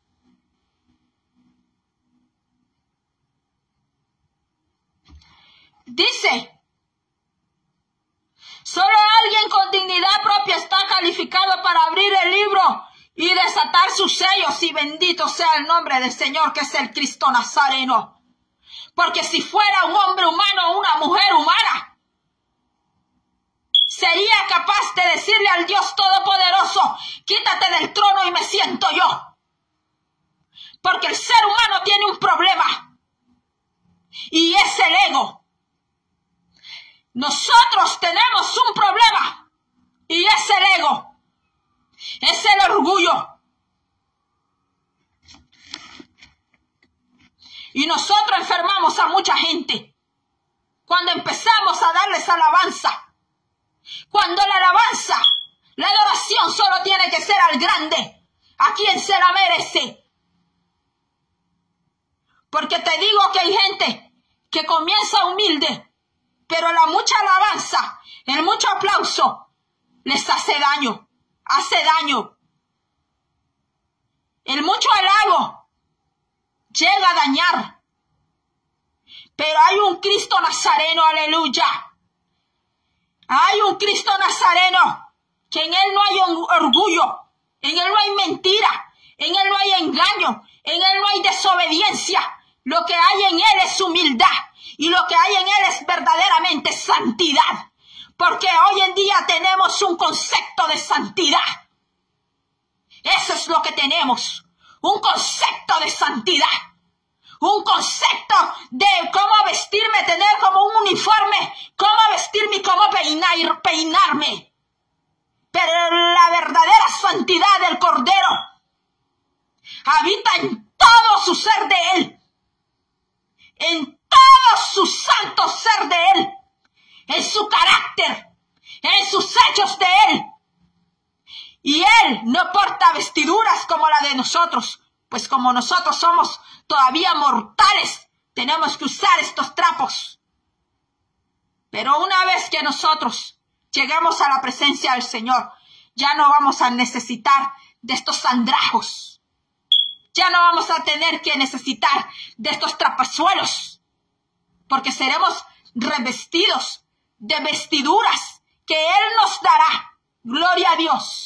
Dice, solo alguien con dignidad propia está calificado para abrir el libro y desatar sus sellos, y bendito sea el nombre del Señor, que es el Cristo Nazareno. Porque si fuera un hombre humano o una mujer humana, sería capaz de decirle al Dios Todopoderoso, quítate del trono y me siento yo. Porque el ser humano tiene un problema, y es el ego. Nosotros tenemos un problema, y es el ego. Es el orgullo. Y nosotros enfermamos a mucha gente cuando empezamos a darles alabanza. Cuando la alabanza, la adoración solo tiene que ser al grande, a quien se la merece. Porque te digo que hay gente que comienza humilde, pero la mucha alabanza, el mucho aplauso, les hace daño, hace daño. El mucho halago llega a dañar. Pero hay un Cristo Nazareno, aleluya. Hay un Cristo Nazareno, que en Él no hay orgullo, en Él no hay mentira, en Él no hay engaño, en Él no hay desobediencia. Lo que hay en Él es humildad, y lo que hay en Él es verdaderamente santidad. Porque hoy en día tenemos un concepto de santidad. Eso es lo que tenemos, un concepto de santidad. Un concepto de cómo vestirme, tener como un uniforme, cómo vestirme y cómo peinarme. Pero la verdadera santidad del Cordero habita en todo su ser de Él, en todo su santo ser de Él, en su carácter, en sus hechos de Él. Y Él no porta vestiduras como la de nosotros, pues como nosotros somos todavía mortales, tenemos que usar estos trapos. Pero una vez que nosotros llegamos a la presencia del Señor, ya no vamos a necesitar de estos andrajos. Ya no vamos a tener que necesitar de estos trapazuelos, porque seremos revestidos de vestiduras que Él nos dará. Gloria a Dios.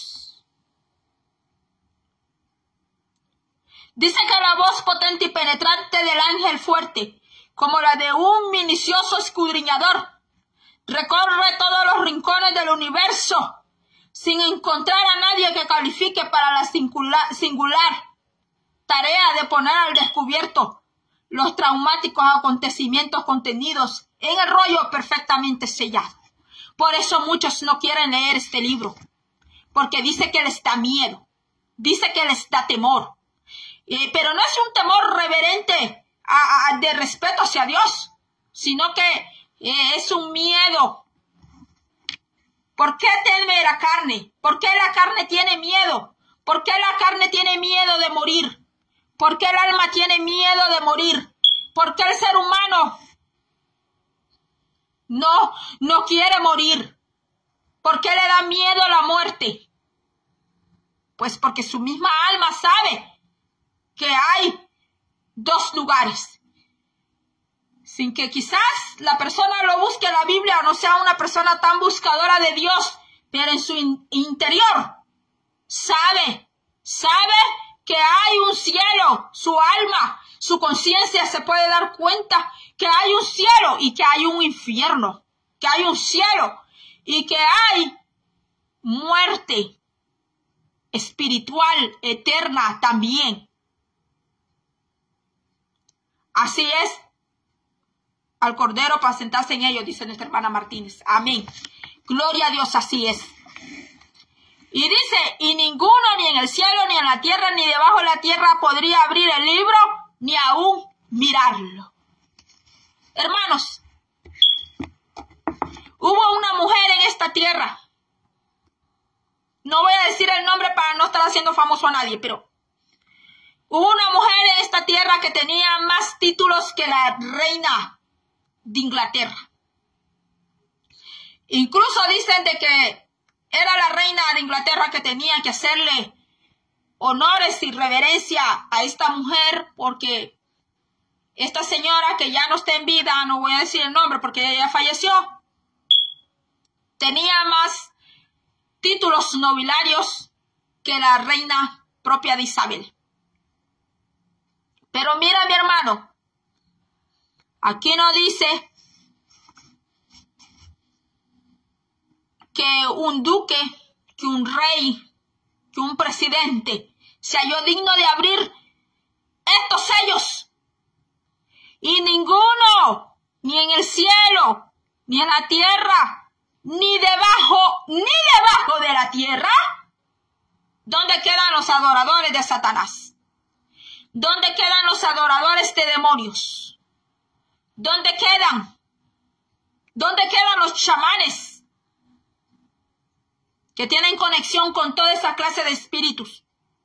Dice que la voz potente y penetrante del ángel fuerte, como la de un minucioso escudriñador, recorre todos los rincones del universo, sin encontrar a nadie que califique para la singular tarea de poner al descubierto los traumáticos acontecimientos contenidos en el rollo perfectamente sellado. Por eso muchos no quieren leer este libro, porque dice que les da miedo, dice que les da temor. Pero no es un temor reverente de respeto hacia Dios, sino que es un miedo. ¿Por qué teme la carne? ¿Por qué la carne tiene miedo? ¿Por qué la carne tiene miedo de morir? ¿Por qué el alma tiene miedo de morir? ¿Por qué el ser humano no quiere morir? ¿Por qué le da miedo a la muerte? Pues porque su misma alma sabe que hay 2 lugares. Sin que quizás la persona lo busque en la Biblia o no sea una persona tan buscadora de Dios, pero en su interior sabe que hay un cielo. Su alma, su conciencia se puede dar cuenta que hay un cielo y que hay un infierno. que hay un cielo y que hay muerte espiritual eterna también. Así es al Cordero para sentarse en ellos, dice nuestra hermana Martínez. Amén. Gloria a Dios, así es. Y dice, y ninguno, ni en el cielo, ni en la tierra, ni debajo de la tierra, podría abrir el libro, ni aún mirarlo. Hermanos, hubo una mujer en esta tierra. No voy a decir el nombre para no estar haciendo famoso a nadie, pero hubo una mujer en esta tierra que tenía más títulos que la reina de Inglaterra. Incluso dicen de que era la reina de Inglaterra que tenía que hacerle honores y reverencia a esta mujer, porque esta señora que ya no está en vida, no voy a decir el nombre porque ella falleció, tenía más títulos nobiliarios que la reina propia de Isabel. Pero mira, mi hermano, aquí no dice que un duque, que un rey, que un presidente se halló digno de abrir estos sellos. Y ninguno, ni en el cielo, ni en la tierra, ni debajo de la tierra. ¿Dónde quedan los adoradores de Satanás? ¿Dónde quedan los adoradores de demonios? ¿Dónde quedan? ¿Dónde quedan los chamanes que tienen conexión con toda esa clase de espíritus?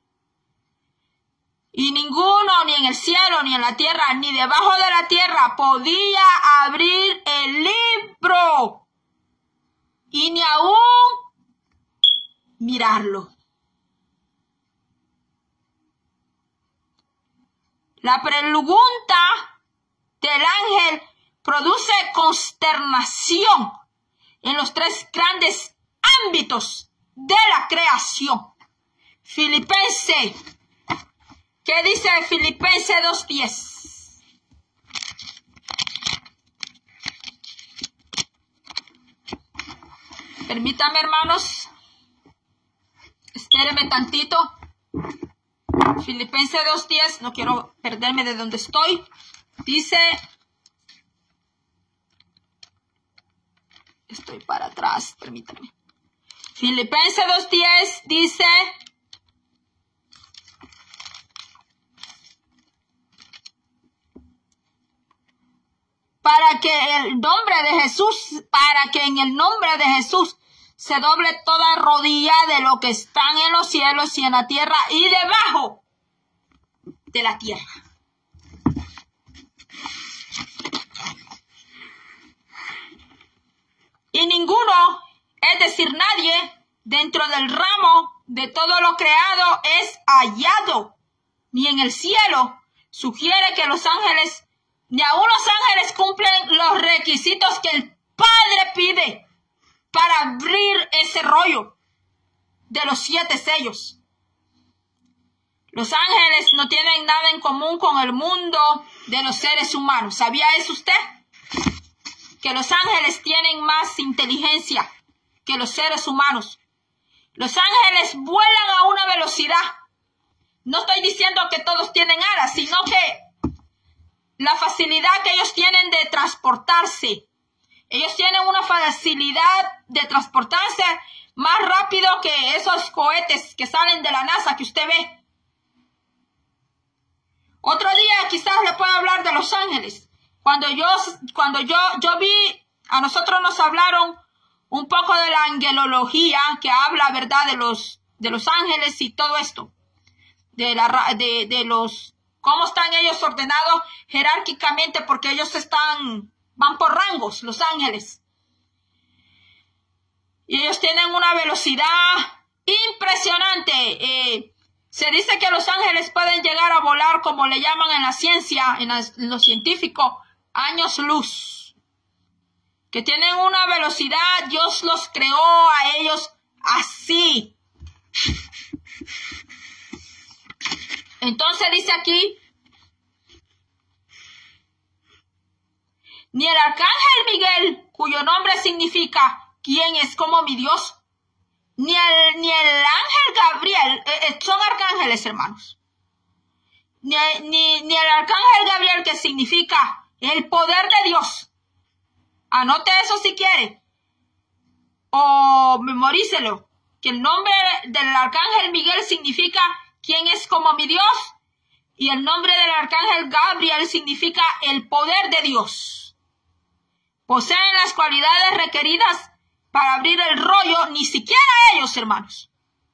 Y ninguno, ni en el cielo, ni en la tierra, ni debajo de la tierra, podía abrir el libro, y ni aún mirarlo. La pregunta del ángel produce consternación en los tres grandes ámbitos de la creación. Filipenses, ¿qué dice Filipenses 2:10? Permítame, hermanos, espérenme tantito. Filipenses 2:10, no quiero perderme de donde estoy. Dice, estoy para atrás, permítame. Filipenses 2:10 dice, para que en el nombre de Jesús se doble toda rodilla de lo que están en los cielos y en la tierra y debajo de la tierra. Y ninguno, es decir, nadie, dentro del ramo de todo lo creado es hallado, ni en el cielo. Sugiere que los ángeles, ni aún los ángeles cumplen los requisitos que el Padre pide para abrir ese rollo de los 7 sellos. Los ángeles no tienen nada en común con el mundo de los seres humanos. ¿Sabía eso usted? Que los ángeles tienen más inteligencia que los seres humanos. Los ángeles vuelan a una velocidad. No estoy diciendo que todos tienen alas, sino que la facilidad que ellos tienen de transportarse. Ellos tienen una facilidad de transportarse más rápido que esos cohetes que salen de la NASA que usted ve. Otro día quizás le pueda hablar de los ángeles. Cuando yo vi, a nosotros nos hablaron un poco de la angelología, que habla, ¿verdad?, de los ángeles y todo esto. De los, cómo están ellos ordenados jerárquicamente, porque ellos van por rangos, los ángeles. Y ellos tienen una velocidad impresionante. Se dice que los ángeles pueden llegar a volar, como le llaman en la ciencia, en lo científico, años luz. Que tienen una velocidad, Dios los creó a ellos así. Entonces dice aquí ni el arcángel Miguel, cuyo nombre significa ¿quién es como mi Dios? Ni el ángel Gabriel, son arcángeles, hermanos. Ni el arcángel Gabriel, que significa el poder de Dios. Anote eso si quiere. O memorícelo. Que el nombre del arcángel Miguel significa ¿quién es como mi Dios? Y el nombre del arcángel Gabriel significa el poder de Dios. Poseen las cualidades requeridas para abrir el rollo, ni siquiera ellos, hermanos.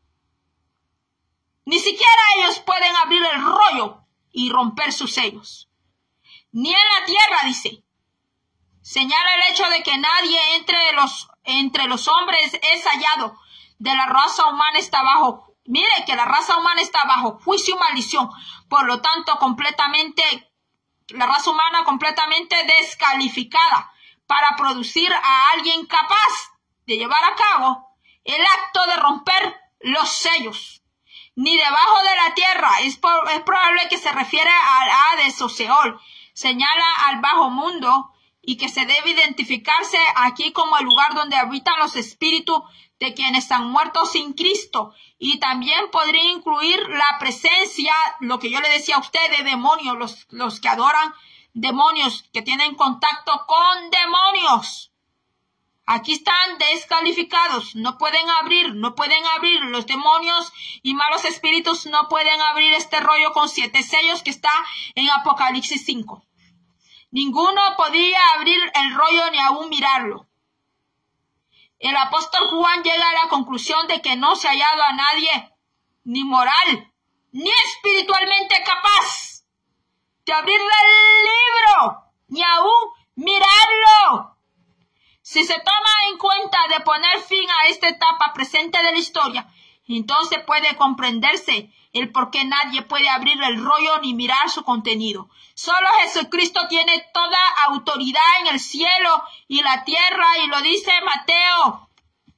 Ni siquiera ellos pueden abrir el rollo y romper sus sellos. Ni en la tierra, dice. Señala el hecho de que nadie entre los hombres es hallado. De la raza humana está bajo. Mire que la raza humana está bajo juicio y maldición. Por lo tanto, la raza humana completamente descalificada para producir a alguien capaz de llevar a cabo el acto de romper los sellos. Ni debajo de la tierra, es probable que se refiere al Hades o Seol, señala al bajo mundo y que se debe identificarse aquí como el lugar donde habitan los espíritus de quienes han muerto sin Cristo. Y también podría incluir la presencia, lo que yo le decía a usted, de demonios, los que adoran demonios, que tienen contacto con demonios. Aquí están descalificados, no pueden abrir los demonios y malos espíritus no pueden abrir este rollo con 7 sellos que está en Apocalipsis 5. Ninguno podía abrir el rollo ni aún mirarlo. El apóstol Juan llega a la conclusión de que no se ha hallado a nadie, ni moral, ni espiritualmente capaz de abrirle el libro, ni aún mirarlo. Si se toma en cuenta de poner fin a esta etapa presente de la historia, entonces puede comprenderse el por qué nadie puede abrir el rollo ni mirar su contenido. Solo Jesucristo tiene toda autoridad en el cielo y la tierra, y lo dice Mateo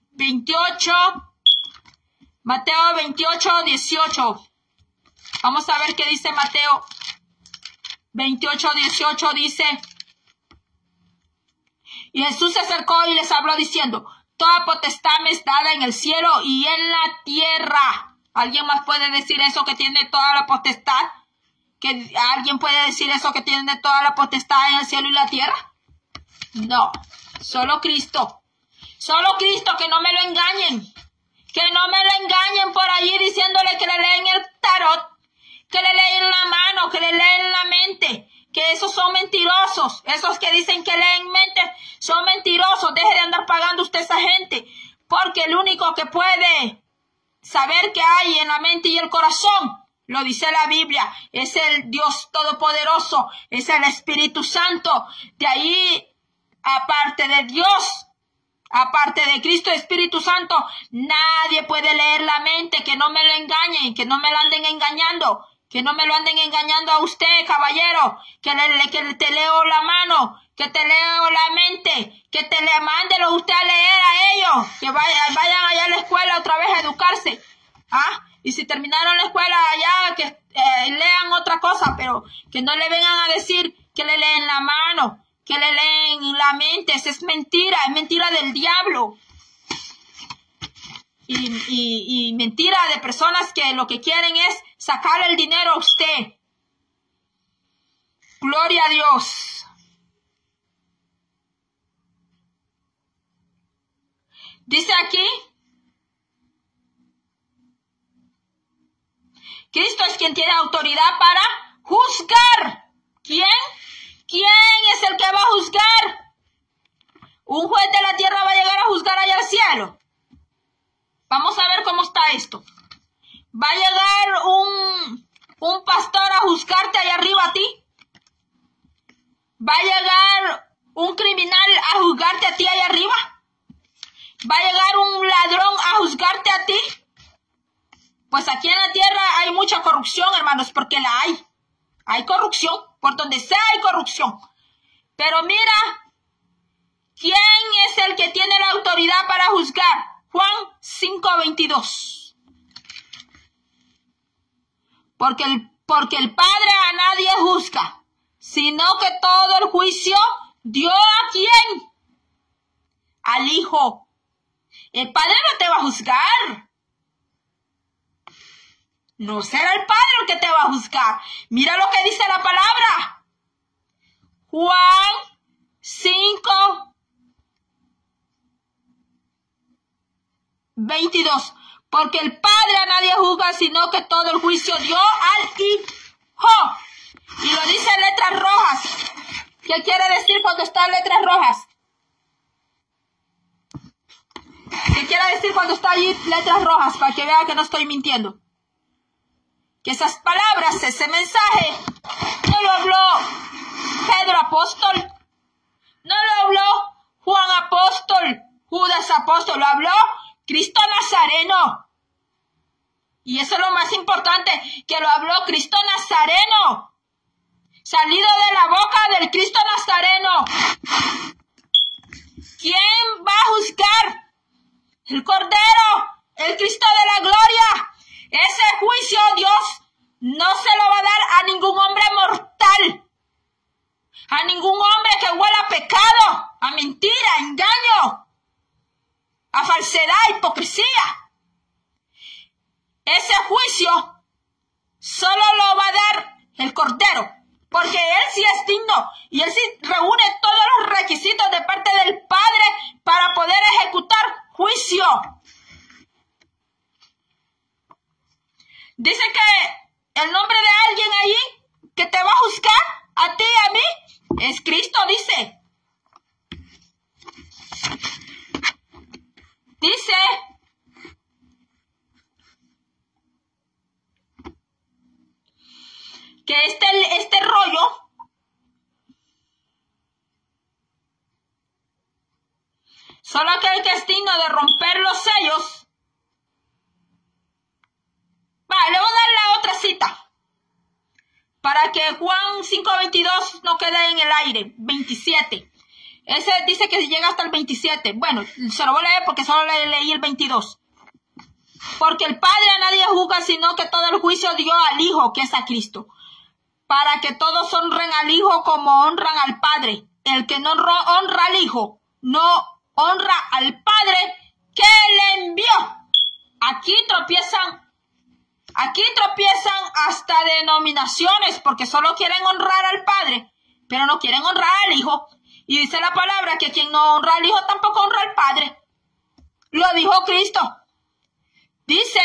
28, 18. Vamos a ver qué dice Mateo 28, 18, dice: y Jesús se acercó y les habló diciendo: toda potestad me es dada en el cielo y en la tierra. ¿Alguien más puede decir eso, que tiene toda la potestad? ¿Alguien puede decir eso, que tiene toda la potestad en el cielo y la tierra? No, solo Cristo. Solo Cristo, que no me lo engañen. Que no me lo engañen por allí diciéndole que le leen el tarot, que le leen la mano, que le leen la mente. Que esos son mentirosos. Esos que dicen que leen mente son mentirosos. Deje de andar pagando usted a esa gente. Porque el único que puede saber qué hay en la mente y el corazón, lo dice la Biblia, es el Dios Todopoderoso, es el Espíritu Santo. De ahí, aparte de Dios, aparte de Cristo Espíritu Santo, nadie puede leer la mente. Que no me lo engañen, que no me lo anden engañando. Que no me lo anden engañando a usted, caballero, que te leo la mano, que te leo la mente, que te le mándelo usted a leer a ellos, que vayan allá a la escuela otra vez a educarse. Y si terminaron la escuela allá, que lean otra cosa, pero que no le vengan a decir que le leen la mano, que le leen la mente. Esa es mentira del diablo. Y mentira de personas que lo que quieren es sacarle el dinero a usted. Gloria a Dios. Dice aquí: Cristo es quien tiene autoridad para juzgar. ¿Quién? ¿Quién es el que va a juzgar? ¿Un juez de la tierra va a llegar a juzgar allá al cielo? Vamos a ver cómo está esto. ¿Va a llegar un pastor a juzgarte allá arriba a ti? ¿Va a llegar un criminal a juzgarte a ti allá arriba? ¿Va a llegar un ladrón a juzgarte a ti? Pues aquí en la tierra hay mucha corrupción, hermanos, porque la hay. Hay corrupción, por donde sea hay corrupción. Pero mira, ¿quién es el que tiene la autoridad para juzgar? Juan 5:22. Porque el Padre a nadie juzga, sino que todo el juicio ¿Dio a quién? Al Hijo. El Padre no te va a juzgar. No será el Padre el que te va a juzgar. Mira lo que dice la palabra. Juan 5, 22. Porque el Padre a nadie juzga, sino que todo el juicio dio al Hijo. Y lo dice en letras rojas. ¿Qué quiere decir cuando está en letras rojas? ¿Qué quiere decir cuando está allí letras rojas? Para que vea que no estoy mintiendo. Que esas palabras, ese mensaje, no lo habló Pedro apóstol, no lo habló Juan apóstol, Judas apóstol, lo habló Cristo Nazareno. Y eso es lo más importante, que lo habló Cristo Nazareno, salido de la boca del Cristo Nazareno. ¿Quién va a juzgar? El Cordero, el Cristo de la gloria. Ese juicio Dios no se lo va a dar a ningún hombre mortal, a ningún hombre que huela a pecado, a mentira, a engaño, a falsedad, hipocresía. Ese juicio solo lo va a dar el Cordero, porque Él sí es digno y Él sí reúne todos los requisitos de parte del Padre para poder ejecutar juicio. Dice que el nombre de alguien allí que te va a juzgar, a ti y a mí, es Cristo, dice. Dice que este rollo solo aquel que es digno de romper los sellos. Le voy a dar la otra cita para que Juan 5:22 no quede en el aire. 27. Ese dice que llega hasta el 27. Bueno, se lo voy a leer porque solo leí el 22. Porque el Padre a nadie juzga, sino que todo el juicio dio al Hijo, que es a Cristo, para que todos honren al Hijo como honran al Padre. El que no honra al Hijo, no honra al Padre que le envió. Aquí tropiezan hasta denominaciones porque solo quieren honrar al Padre, pero no quieren honrar al Hijo. Y dice la palabra que quien no honra al Hijo tampoco honra al Padre. Lo dijo Cristo. Dice,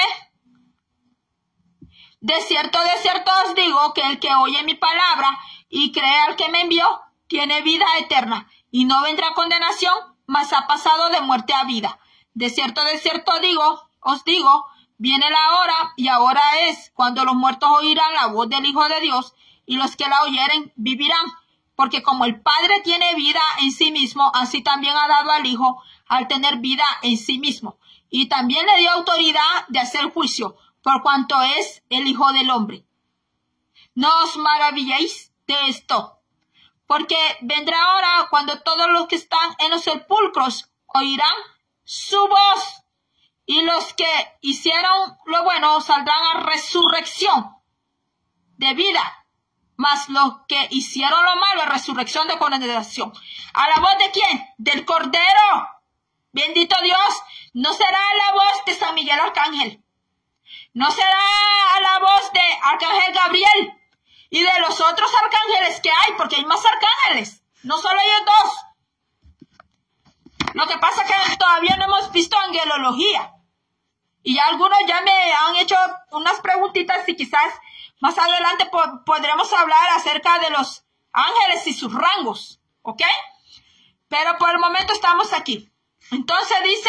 de cierto os digo que el que oye mi palabra y cree al que me envió, tiene vida eterna y no vendrá condenación, mas ha pasado de muerte a vida. De cierto os digo, viene la hora y ahora es cuando los muertos oirán la voz del Hijo de Dios y los que la oyeren vivirán. Porque como el Padre tiene vida en sí mismo, así también ha dado al Hijo al tener vida en sí mismo. Y también le dio autoridad de hacer juicio, por cuanto es el Hijo del Hombre. No os maravilléis de esto, porque vendrá hora cuando todos los que están en los sepulcros oirán su voz, y los que hicieron lo bueno saldrán a resurrección de vida, mas los que hicieron lo malo a resurrección de condenación. ¿A la voz de quién? Del Cordero. Bendito Dios. No será la voz de San Miguel Arcángel. No será la voz de Arcángel Gabriel y de los otros arcángeles que hay, porque hay más arcángeles, no solo ellos dos. Lo que pasa es que todavía no hemos visto angelología. Y algunos ya me han hecho unas preguntitas y quizás más adelante podremos hablar acerca de los ángeles y sus rangos, ¿ok? Pero por el momento estamos aquí. Entonces dice,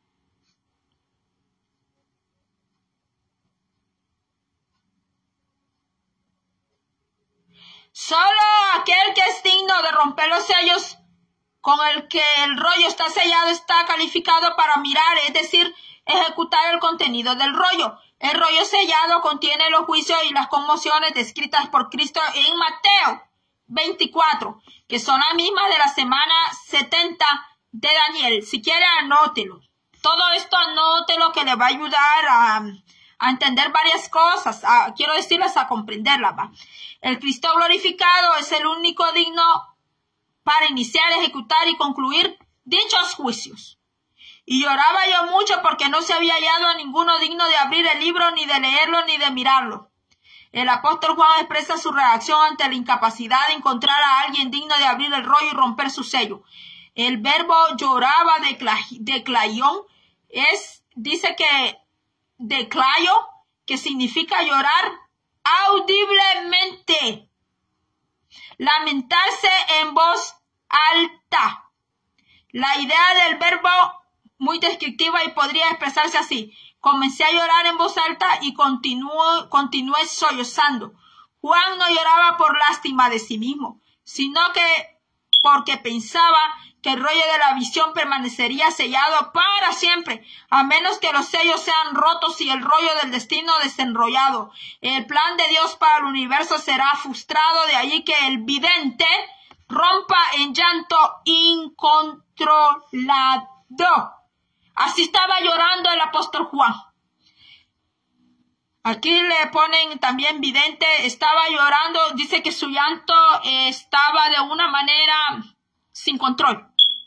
solo aquel que es digno de romper los sellos con el que el rollo está sellado está calificado para mirar, es decir, ejecutar el contenido del rollo. El rollo sellado contiene los juicios y las conmociones descritas por Cristo en Mateo 24, que son las mismas de la semana 70 de Daniel. Si quiere, anótelo. Todo esto anótelo, que le va a ayudar a entender varias cosas. Quiero decirles, a comprenderlas. El Cristo glorificado es el único digno para iniciar, ejecutar y concluir dichos juicios. Y lloraba yo mucho porque no se había hallado a ninguno digno de abrir el libro, ni de leerlo, ni de mirarlo. El apóstol Juan expresa su reacción ante la incapacidad de encontrar a alguien digno de abrir el rollo y romper su sello. El verbo lloraba de clayón dice que declayo, que significa llorar audiblemente, lamentarse en voz alta. La idea del verbo muy descriptiva y podría expresarse así: comencé a llorar en voz alta y continué sollozando. Juan no lloraba por lástima de sí mismo, sino que porque pensaba que el rollo de la visión permanecería sellado para siempre, a menos que los sellos sean rotos y el rollo del destino desenrollado. El plan de Dios para el universo será frustrado, de allí que el vidente rompa en llanto incontrolado. Así estaba llorando el apóstol Juan. Aquí le ponen también vidente, estaba llorando, dice que su llanto estaba de una manera sin control.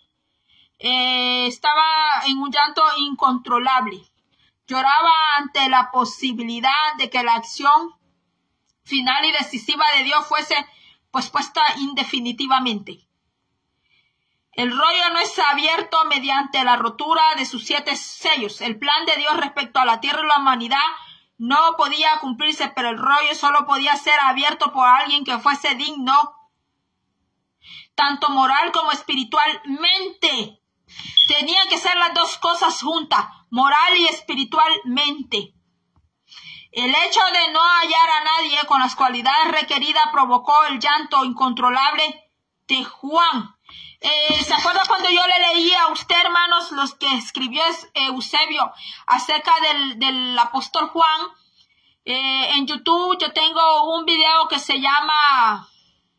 Estaba en un llanto incontrolable. Lloraba ante la posibilidad de que la acción final y decisiva de Dios fuese pospuesta indefinitivamente. El rollo no es abierto mediante la rotura de sus 7 sellos. El plan de Dios respecto a la tierra y la humanidad no podía cumplirse, pero el rollo solo podía ser abierto por alguien que fuese digno, tanto moral como espiritualmente. Tenían que ser las dos cosas juntas, moral y espiritualmente. El hecho de no hallar a nadie con las cualidades requeridas provocó el llanto incontrolable de Juan. ¿Se acuerda cuando yo le leía a usted, hermanos, los que escribió Eusebio acerca del apóstol Juan? En YouTube yo tengo un video que se llama,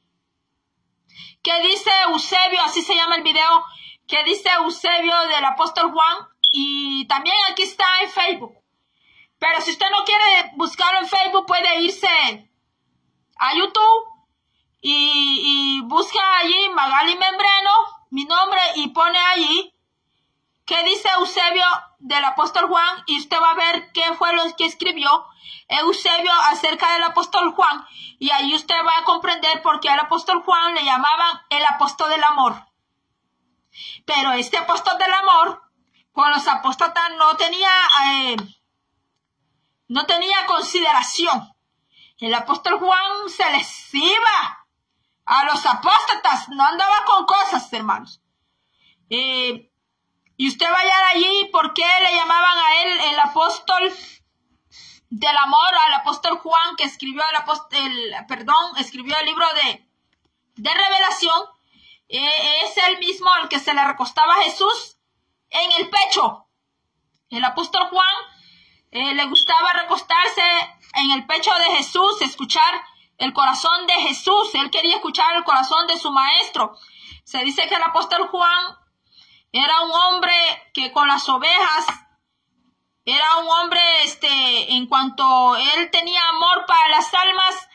¿qué dice Eusebio? Así se llama el video, ¿qué dice Eusebio del apóstol Juan? Y también aquí está en Facebook. Pero si usted no quiere buscarlo en Facebook, puede irse a YouTube y busca allí Magali Membreno, mi nombre, y pone allí qué dice Eusebio del apóstol Juan, y usted va a ver qué fue lo que escribió Eusebio acerca del apóstol Juan, y ahí usted va a comprender por qué al apóstol Juan le llamaban el apóstol del amor. Pero este apóstol del amor, con los apóstatas no tenía consideración. El apóstol Juan se les iba a los apóstatas, no andaba con cosas, hermanos. Y usted va a hallar allí por qué le llamaban a él el apóstol del amor, al apóstol Juan, que escribió escribió el libro de Revelación. Es el mismo al que se le recostaba a Jesús en el pecho. El apóstol Juan le gustaba recostarse en el pecho de Jesús, escuchar el corazón de Jesús. Él quería escuchar el corazón de su maestro. Se dice que el apóstol Juan era un hombre que con las ovejas, era un hombre, en cuanto él tenía amor para las almas,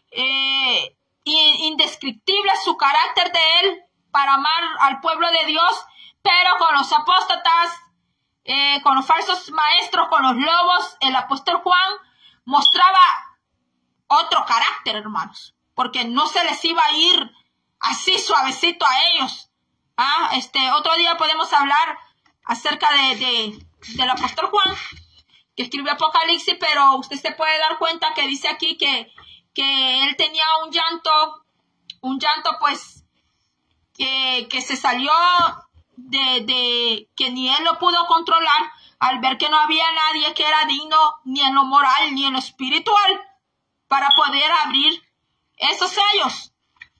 indescriptible su carácter de él para amar al pueblo de Dios, pero con los apóstatas, con los falsos maestros, con los lobos, el apóstol Juan mostraba otro carácter, hermanos, porque no se les iba a ir así suavecito a ellos. Otro día podemos hablar acerca del apóstol Juan, que escribió Apocalipsis, pero usted se puede dar cuenta que dice aquí que él tenía un llanto pues que se salió de que ni él lo pudo controlar al ver que no había nadie que era digno ni en lo moral ni en lo espiritual para poder abrir esos sellos.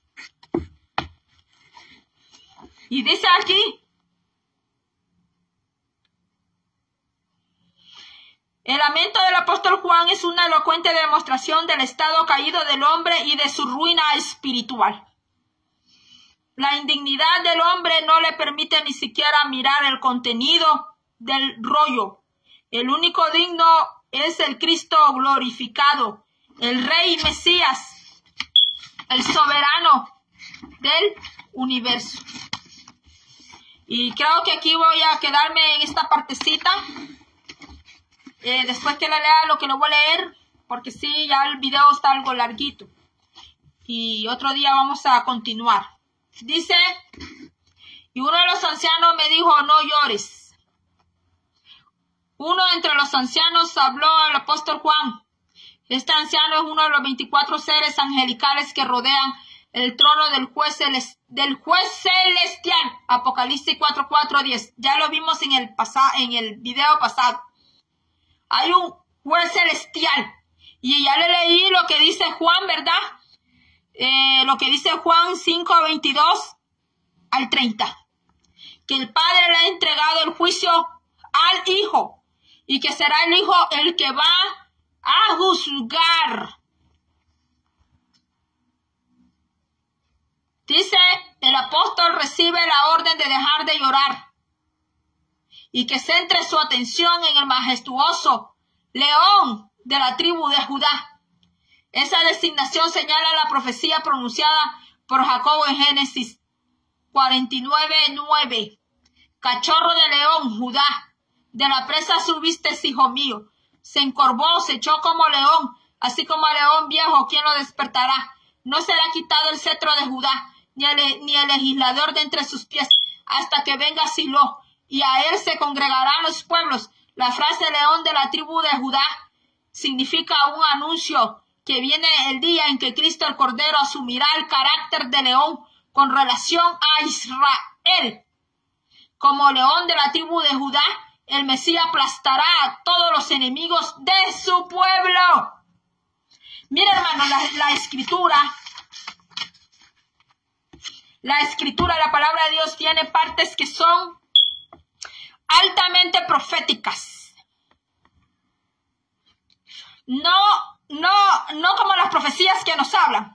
Y dice aquí, el lamento del apóstol Juan es una elocuente demostración del estado caído del hombre y de su ruina espiritual. La indignidad del hombre no le permite ni siquiera mirar el contenido del rollo. El único digno es el Cristo glorificado, el Rey Mesías, el soberano del universo. Y creo que aquí voy a quedarme en esta partecita. Después que la lea lo que lo voy a leer, porque sí, ya el video está algo larguito. Y otro día vamos a continuar. Dice, y uno de los ancianos me dijo, no llores. Uno entre los ancianos habló al apóstol Juan. Este anciano es uno de los 24 seres angelicales que rodean el trono del juez celestial. Apocalipsis 4:10. Ya lo vimos en el video pasado. Hay un juez celestial. Y ya le leí lo que dice Juan, ¿verdad? Lo que dice Juan 5:22 al 30. Que el Padre le ha entregado el juicio al Hijo. Y que será el Hijo el que va a juzgar. Dice, el apóstol recibe la orden de dejar de llorar y que centre su atención en el majestuoso león de la tribu de Judá. Esa designación señala la profecía pronunciada por Jacobo en Génesis 49:9. Cachorro de león, Judá, de la presa subiste, hijo mío. Se encorvó, se echó como león, así como a león viejo, ¿quién lo despertará? No será quitado el cetro de Judá, ni el legislador de entre sus pies, hasta que venga Silo, y a él se congregarán los pueblos. La frase león de la tribu de Judá significa un anuncio que viene el día en que Cristo el Cordero asumirá el carácter de león con relación a Israel. Como león de la tribu de Judá, el Mesías aplastará a todos los enemigos de su pueblo. Mira, hermano, la escritura, la palabra de Dios tiene partes que son altamente proféticas. No como las profecías que nos hablan,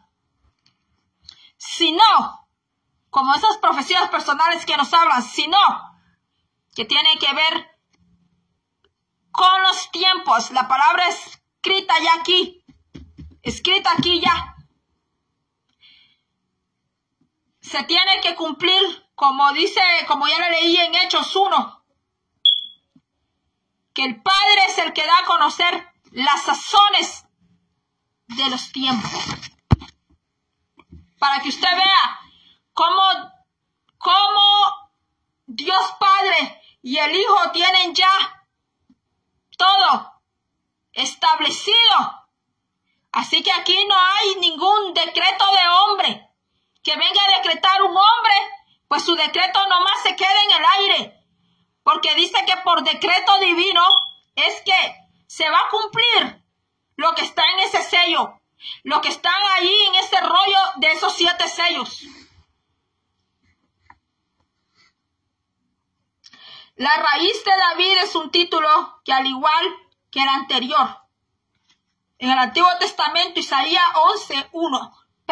sino como esas profecías personales que nos hablan, sino que tiene que ver con los tiempos. La palabra escrita aquí ya. Se tiene que cumplir, como ya lo leí en Hechos 1, que el Padre es el que da a conocer las sazones de los tiempos. Para que usted vea cómo Dios Padre y el Hijo tienen ya todo establecido. Así que aquí no hay ningún decreto de hombre que venga a decretar un hombre, pues su decreto nomás se queda en el aire, porque dice que por decreto divino es que se va a cumplir lo que está en ese sello, lo que está ahí en ese rollo de esos 7 sellos. La raíz de David es un título que, al igual que el anterior, en el Antiguo Testamento, Isaías 11:1.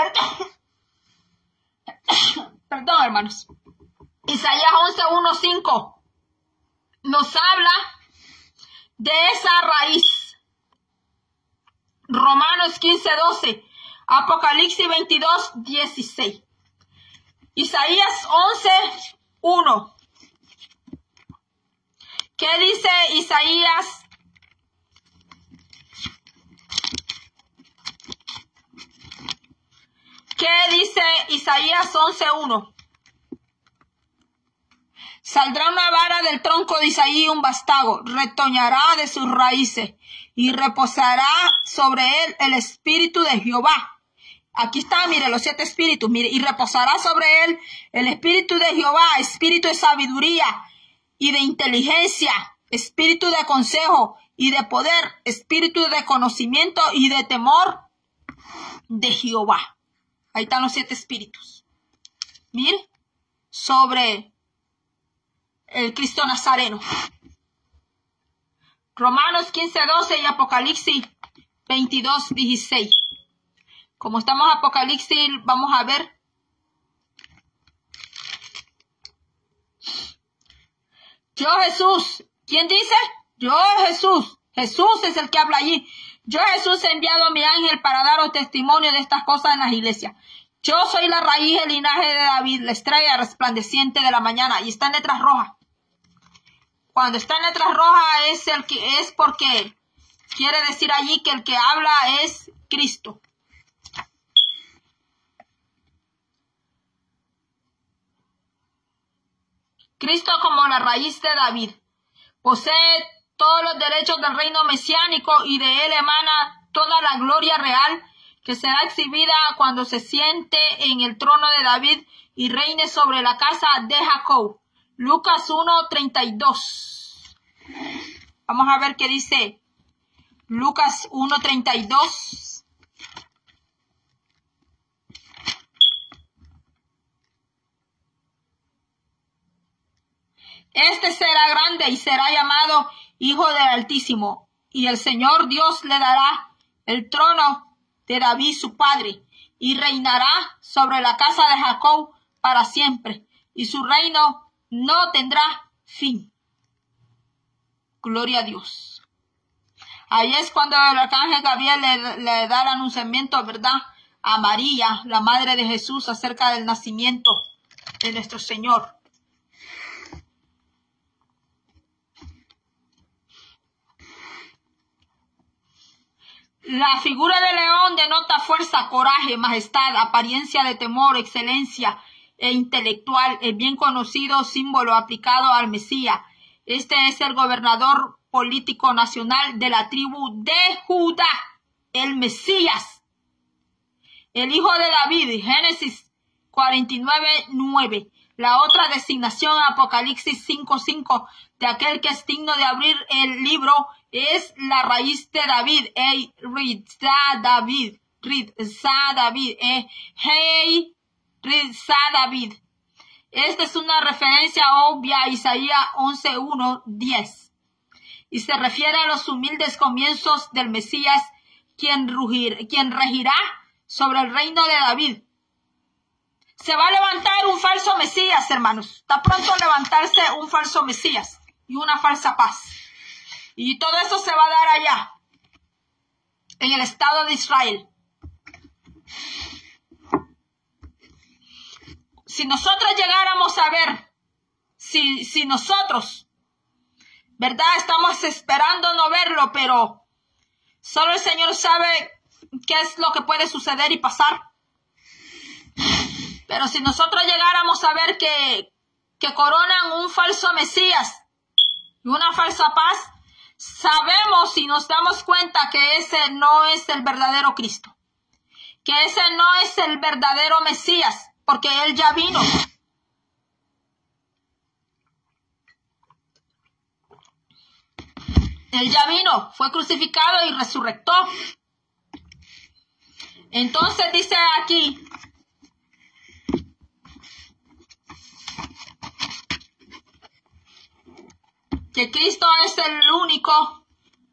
Perdón, hermanos. Isaías 11:1-5 nos habla de esa raíz. Romanos 15:12. Apocalipsis 22:16. Isaías 11:1. ¿Qué dice Isaías? ¿Qué dice Isaías 11:1? Saldrá una vara del tronco de Isaí, un vástago, retoñará de sus raíces y reposará sobre él el espíritu de Jehová. Aquí está, mire, los 7 espíritus, mire, y reposará sobre él el espíritu de Jehová, espíritu de sabiduría y de inteligencia, espíritu de consejo y de poder, espíritu de conocimiento y de temor de Jehová. Ahí están los 7 espíritus. Mire, sobre el Cristo Nazareno. Romanos 15:12 y Apocalipsis 22:16. Como estamos en Apocalipsis, vamos a ver. Yo Jesús, ¿quién dice? Yo Jesús. Jesús es el que habla allí. Yo Jesús he enviado a mi ángel para daros testimonio de estas cosas en las iglesias. Yo soy la raíz del linaje de David, la estrella resplandeciente de la mañana. Y está en letras rojas. Cuando está en letras rojas es porque quiere decir allí que el que habla es Cristo. Cristo como la raíz de David. Posee todos los derechos del reino mesiánico y de él emana toda la gloria real que será exhibida cuando se siente en el trono de David y reine sobre la casa de Jacob. Lucas 1:32. Vamos a ver qué dice Lucas 1:32. Este será grande y será llamado Hijo del Altísimo, y el Señor Dios le dará el trono de David su padre, y reinará sobre la casa de Jacob para siempre, y su reino no tendrá fin. Gloria a Dios. Ahí es cuando el arcángel Gabriel le da el anunciamiento, ¿verdad?, a María, la madre de Jesús, acerca del nacimiento de nuestro Señor. La figura de león denota fuerza, coraje, majestad, apariencia de temor, excelencia e intelectual. El bien conocido símbolo aplicado al Mesías. Este es el gobernador político nacional de la tribu de Judá, el Mesías, el hijo de David. Génesis 49:9. La otra designación, Apocalipsis 5:5, de aquel que es digno de abrir el libro, es la raíz de David. David. Esta es una referencia obvia a Isaías 11:1-10. Y se refiere a los humildes comienzos del Mesías, quien regirá sobre el reino de David. Se va a levantar un falso Mesías, hermanos. Está pronto a levantarse un falso Mesías y una falsa paz. Y todo eso se va a dar allá, en el estado de Israel. Si nosotros llegáramos a ver, si nosotros, ¿verdad?, estamos esperando no verlo, pero solo el Señor sabe qué es lo que puede suceder y pasar. Pero si nosotros llegáramos a ver que coronan un falso Mesías y una falsa paz, sabemos y nos damos cuenta que ese no es el verdadero Cristo, que ese no es el verdadero Mesías, porque Él ya vino. Él ya vino, fue crucificado y resucitó. Entonces dice aquí, que Cristo es el único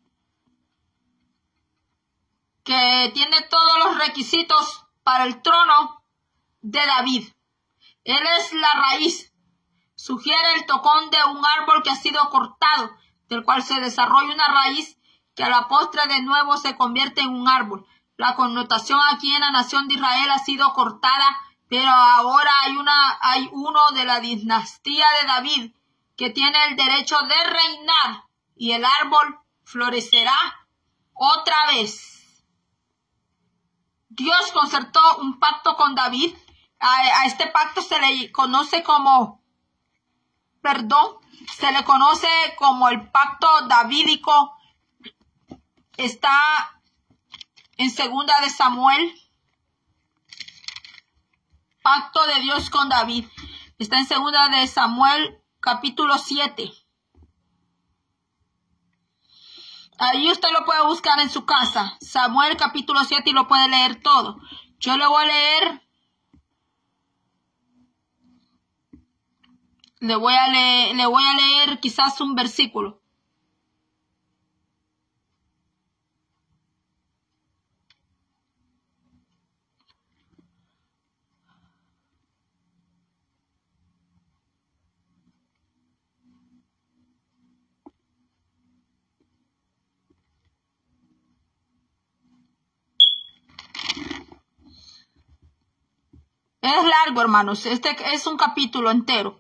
que tiene todos los requisitos para el trono de David. Él es la raíz. Sugiere el tocón de un árbol que ha sido cortado, del cual se desarrolla una raíz que a la postre de nuevo se convierte en un árbol. La connotación aquí en la nación de Israel ha sido cortada, pero ahora hay uno de la dinastía de David que tiene el derecho de reinar, y el árbol florecerá otra vez. Dios concertó un pacto con David. A este pacto se le conoce como se le conoce como el pacto davídico. Está en 2 de Samuel. Pacto de Dios con David. Está en 2 de Samuel, capítulo 7. Ahí usted lo puede buscar en su casa. Samuel, capítulo 7, y lo puede leer todo. Yo le voy a leer. Le voy a leer quizás un versículo. Es largo, hermanos. Este es un capítulo entero.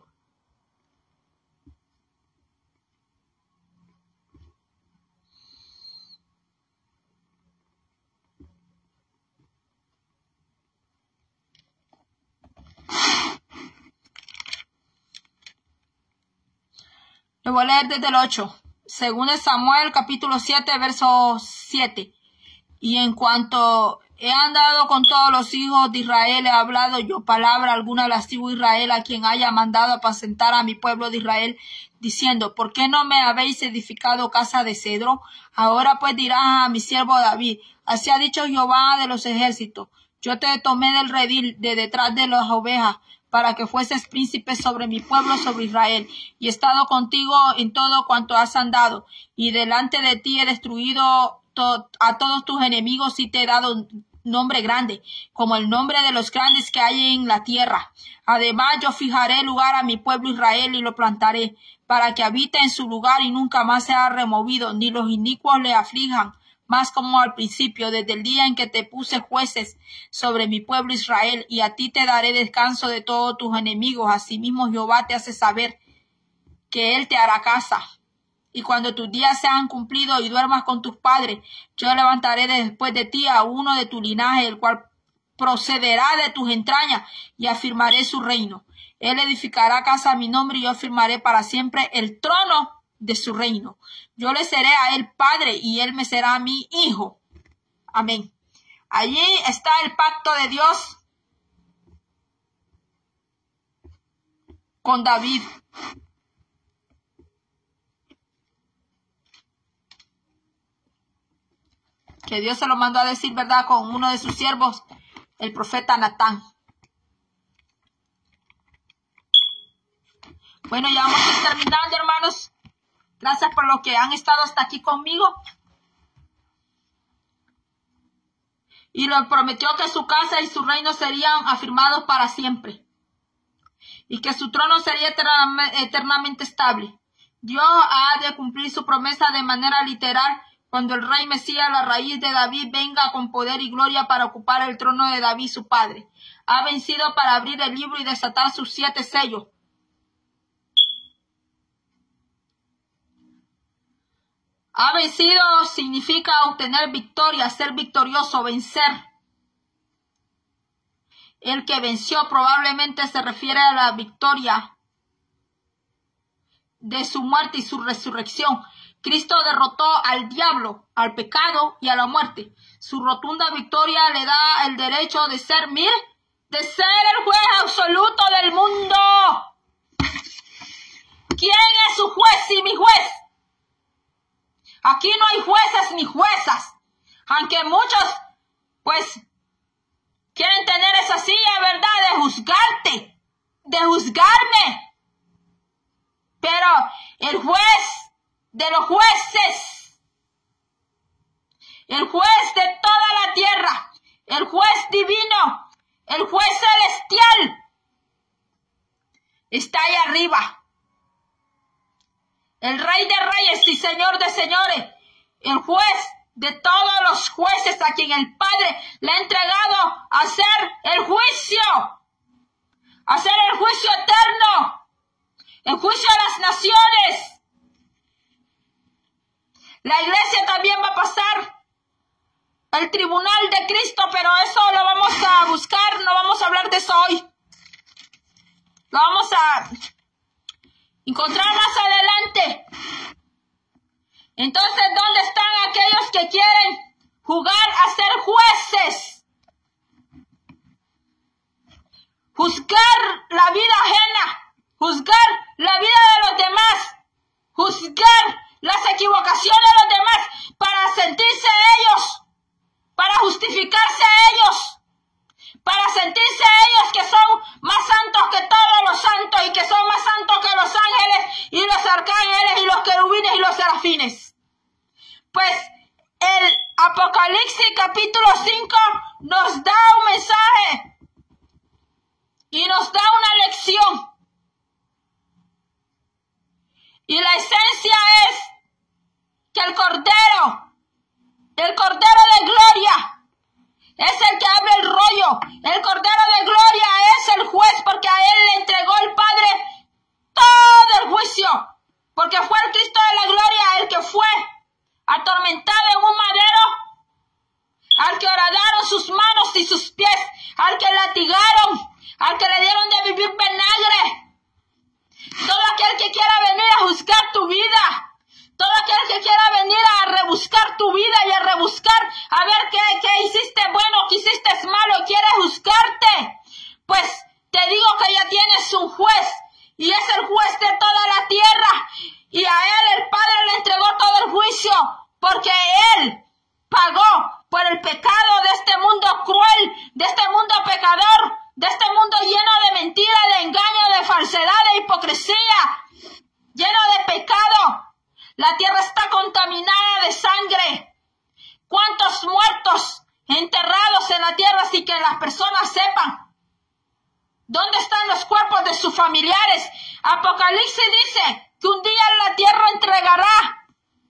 Lo voy a leer desde el 8. Según Samuel, capítulo 7, verso 7. Y en cuanto he andado con todos los hijos de Israel, he hablado yo palabra alguna a las tribus de Israel, a quien haya mandado apacentar a mi pueblo de Israel, diciendo, ¿por qué no me habéis edificado casa de cedro? Ahora pues dirás a mi siervo David, así ha dicho Jehová de los ejércitos, yo te tomé del redil de detrás de las ovejas, para que fueses príncipe sobre mi pueblo, sobre Israel, y he estado contigo en todo cuanto has andado, y delante de ti he destruido a todos tus enemigos y te he dado nombre grande, como el nombre de los grandes que hay en la tierra. Además yo fijaré lugar a mi pueblo Israel y lo plantaré, para que habite en su lugar y nunca más sea removido, ni los inicuos le aflijan, más como al principio, desde el día en que te puse jueces sobre mi pueblo Israel, y a ti te daré descanso de todos tus enemigos. Asimismo Jehová te hace saber que él te hará casa. Y cuando tus días sean cumplidos y duermas con tus padres, yo levantaré después de ti a uno de tu linaje, el cual procederá de tus entrañas, y afirmaré su reino. Él edificará casa a mi nombre, y yo afirmaré para siempre el trono de su reino. Yo le seré a él padre, y él me será a mí hijo. Amén. Allí está el pacto de Dios con David. Que Dios se lo mandó a decir, ¿verdad?, con uno de sus siervos, el profeta Natán. Bueno, ya vamos a ir terminando, hermanos. Gracias por los que han estado hasta aquí conmigo. Y lo prometió que su casa y su reino serían afirmados para siempre. Y que su trono sería eternamente estable. Dios ha de cumplir su promesa de manera literal cuando el rey Mesías, la raíz de David, venga con poder y gloria para ocupar el trono de David, su padre. Ha vencido para abrir el libro y desatar sus 7 sellos. Ha vencido significa obtener victoria, ser victorioso, vencer. El que venció probablemente se refiere a la victoria de su muerte y su resurrección. Cristo derrotó al diablo, al pecado y a la muerte. Su rotunda victoria le da el derecho de ser, mire, de ser el juez absoluto del mundo. ¿Quién es su juez y mi juez? Aquí no hay jueces ni juezas, aunque muchos, pues, quieren tener esa silla, ¿verdad?, de juzgarte, de juzgarme. Pero el juez de los jueces, el juez de toda la tierra, el juez divino, el juez celestial, está ahí arriba. El Rey de Reyes y Señor de Señores, el juez de todos los jueces a quien el Padre le ha entregado a hacer el juicio eterno, el juicio a las naciones. La iglesia también va a pasar al tribunal de Cristo, pero eso lo vamos a buscar, no vamos a hablar de eso hoy. Lo vamos a encontrar más adelante. Entonces, ¿dónde están aquellos que quieren jugar a ser jueces? Juzgar la vida ajena, juzgar la vida de los demás, juzgar las equivocaciones de los demás para sentirse ellos, para justificarse ellos, para sentirse ellos que son más santos que todos los santos y que son más santos que los ángeles y los arcángeles y los querubines y los serafines. Pues el Apocalipsis capítulo 5 nos da un mensaje y nos da una lección. Y la esencia es que el Cordero de Gloria, es el que abre el rollo. El Cordero de Gloria es y es el juez de toda la tierra. Y a él el Padre le entregó todo el juicio, porque él pagó por el pecado de este mundo cruel, de este mundo pecador, de este mundo lleno de mentira, de engaño, de falsedad, de hipocresía, lleno de pecado. La tierra está contaminada de sangre. ¿Cuántos muertos enterrados en la tierra sin que las personas sepan? ¿Dónde están los cuerpos de sus familiares? Apocalipsis dice que un día la tierra entregará,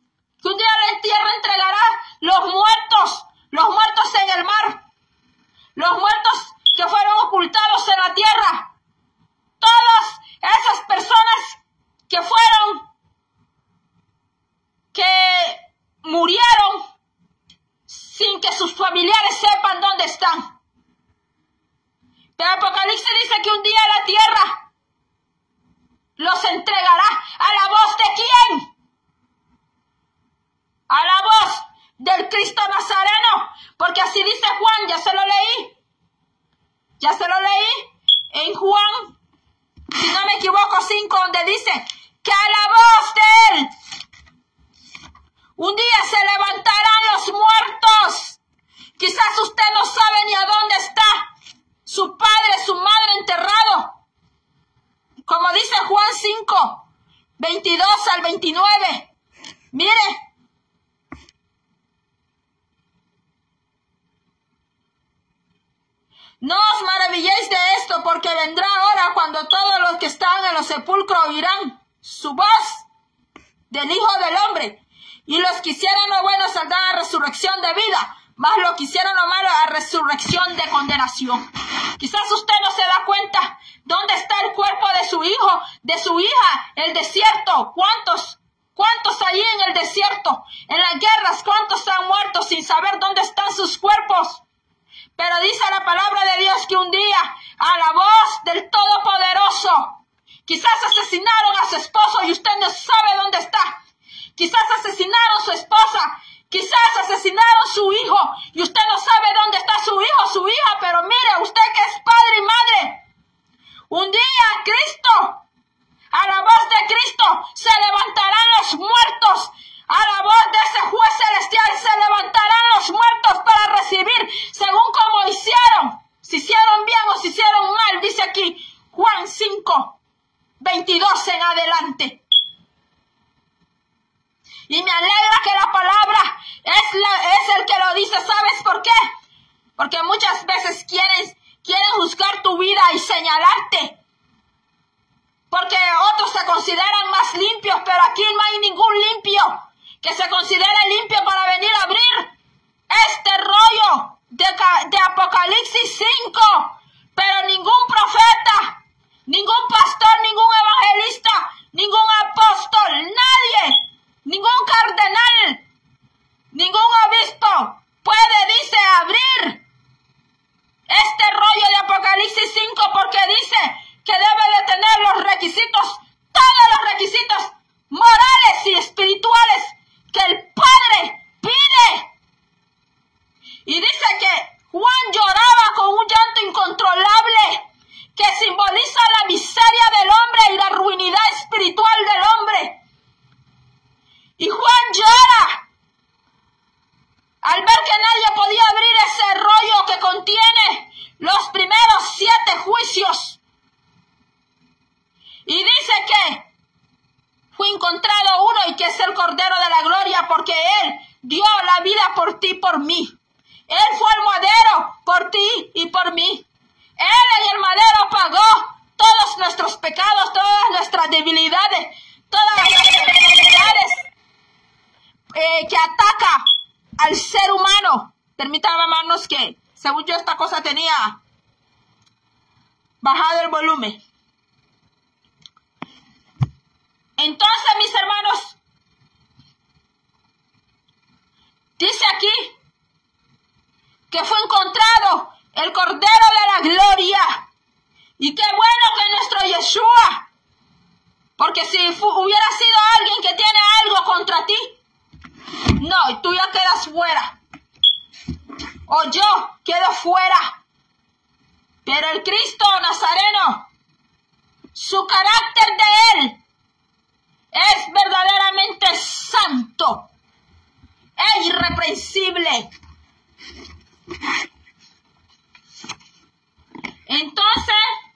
los muertos en el mar, los muertos que fueron ocultados en la tierra. Todas esas personas que murieron sin que sus familiares sepan dónde están. Pero Apocalipsis dice que un día la tierra los entregará a la voz de ¿quién? A la voz del Cristo Nazareno, porque así dice Juan, ya se lo leí en Juan, si no me equivoco, 5, donde dice que a la voz de él un día se levantarán los muertos. Quizás usted no sabe ni a dónde está su padre, su madre enterrado. Como dice Juan 5, 22 al 29. Mire. No os maravilléis de esto, porque vendrá hora cuando todos los que están en los sepulcros oirán su voz del Hijo del Hombre. Y los que hicieran lo bueno saldrán a resurrección de vida, mas los que hicieran lo malo a resurrección de condenación. Quizás usted no se da cuenta dónde está el cuerpo de su hijo, de su hija, el desierto. ¿Cuántos allí en el desierto? En las guerras, ¿cuántos han muerto sin saber dónde están sus cuerpos? Pero dice la palabra de Dios que un día, a la voz del Todopoderoso, quizás asesinaron a su esposo y usted no sabe dónde está. Quizás asesinaron a su esposa, quizás asesinaron a su hijo y usted no sabe dónde está su hijo, su hija, pero mire, usted que es padre y madre, un día Cristo, a la voz de Cristo, se levantarán los muertos. A la voz de ese juez celestial se levantarán los muertos para recibir según como hicieron. Si hicieron bien o si hicieron mal, dice aquí Juan 5, 22 en adelante. Y me alegra que la palabra es el que lo dice. ¿Sabes por qué? Porque muchas veces quieren juzgar tu vida y señalarte. Porque otros se consideran más limpios, pero aquí no hay ningún limpio que se considere limpio para venir a abrir este rollo de Apocalipsis 5. Pero ningún profeta, ningún pastor, ningún evangelista, ningún apóstol, nadie, ningún cardenal, ningún obispo puede, dice, abrir este rollo de Apocalipsis 5, porque dice que debe de tener los requisitos, todos los requisitos morales y espirituales que el Padre pide. Y dice que Juan lloraba con un llanto incontrolable que simboliza la miseria del hombre y la ruinidad espiritual del hombre. Y Juan llora al ver que nadie podía abrir ese rollo que contiene los primeros 7 juicios. Y dice que fue encontrado uno y que es el Cordero de la Gloria, porque Él dio la vida por ti y por mí. Él fue el madero por ti y por mí. Él en el madero pagó todos nuestros pecados, todas nuestras debilidades, todas las enfermedades que ataca al ser humano. Permítanme, hermanos, que según yo esta cosa tenía bajado el volumen. Entonces, mis hermanos, dice aquí que fue encontrado el Cordero de la Gloria. Y qué bueno que nuestro Yeshua, porque si hubiera sido alguien que tiene algo contra ti, no, tú ya quedas fuera, o yo quedo fuera. Pero el Cristo Nazareno Su carácter de Él es verdaderamente santo e irreprensible. Entonces,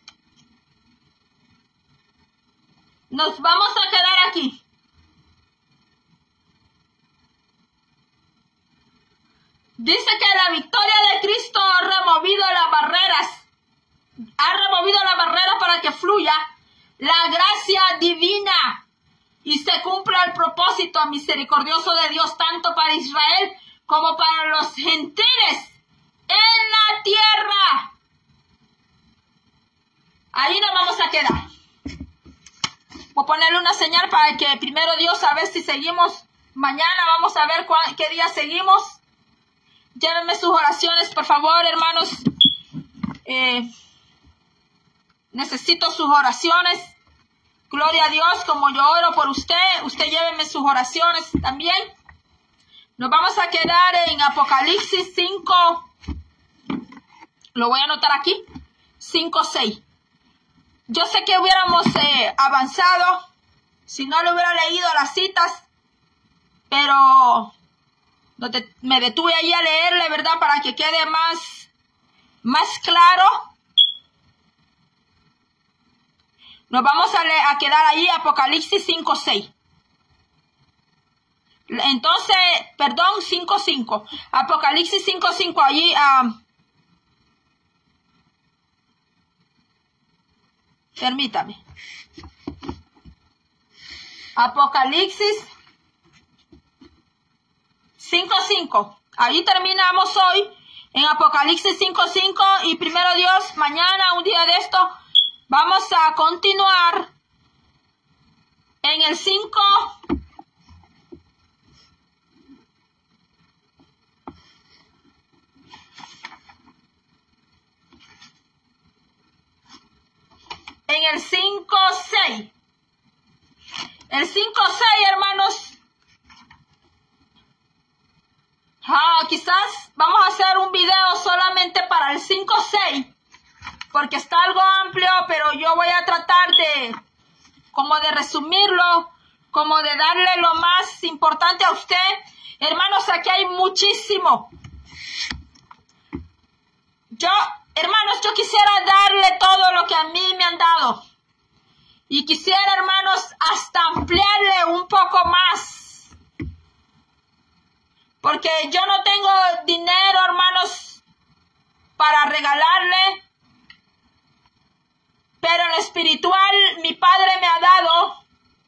nos vamos a quedar aquí. Dice que la victoria de Cristo ha removido las barreras. Ha removido la barrera para que fluya la gracia divina y se cumpla el propósito misericordioso de Dios tanto para Israel como para los gentiles en la tierra. Ahí nos vamos a quedar. Voy a ponerle una señal para que primero Dios, a ver si seguimos. Mañana vamos a ver qué día seguimos. Llévenme sus oraciones, por favor, hermanos. Necesito sus oraciones. Gloria a Dios, como yo oro por usted. Usted llévenme sus oraciones también. Nos vamos a quedar en Apocalipsis 5. Lo voy a anotar aquí. 5:6. Yo sé que hubiéramos avanzado si no le hubiera leído las citas, pero me detuve ahí a leerle, ¿verdad? Para que quede más claro. Nos vamos a quedar ahí, Apocalipsis 5:6. Entonces, perdón, 5:5. Apocalipsis 5:5, allí. Permítame. Apocalipsis 5:5. Ahí terminamos hoy en Apocalipsis 5:5 y primero Dios, mañana, un día de esto, vamos a continuar en el 5. En el 5:6. El 5:6, hermanos. Quizás vamos a hacer un video solamente para el 5:6. Porque está algo amplio, pero yo voy a tratar de resumirlo, como de darle lo más importante a usted. Hermanos, aquí hay muchísimo. Hermanos, yo quisiera darle todo lo que a mí me han dado. Y quisiera, hermanos, hasta ampliarle un poco más. Porque yo no tengo dinero, hermanos, para regalarle. Pero en lo espiritual mi Padre me ha dado.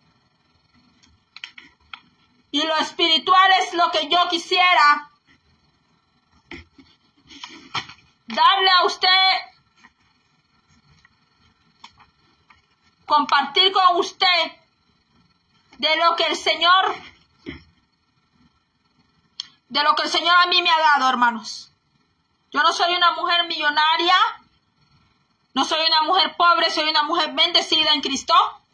Y lo espiritual es lo que yo quisiera darle a usted, compartir con usted de lo que el Señor a mí me ha dado, hermanos. Yo no soy una mujer millonaria, no soy una mujer pobre, soy una mujer bendecida en Cristo.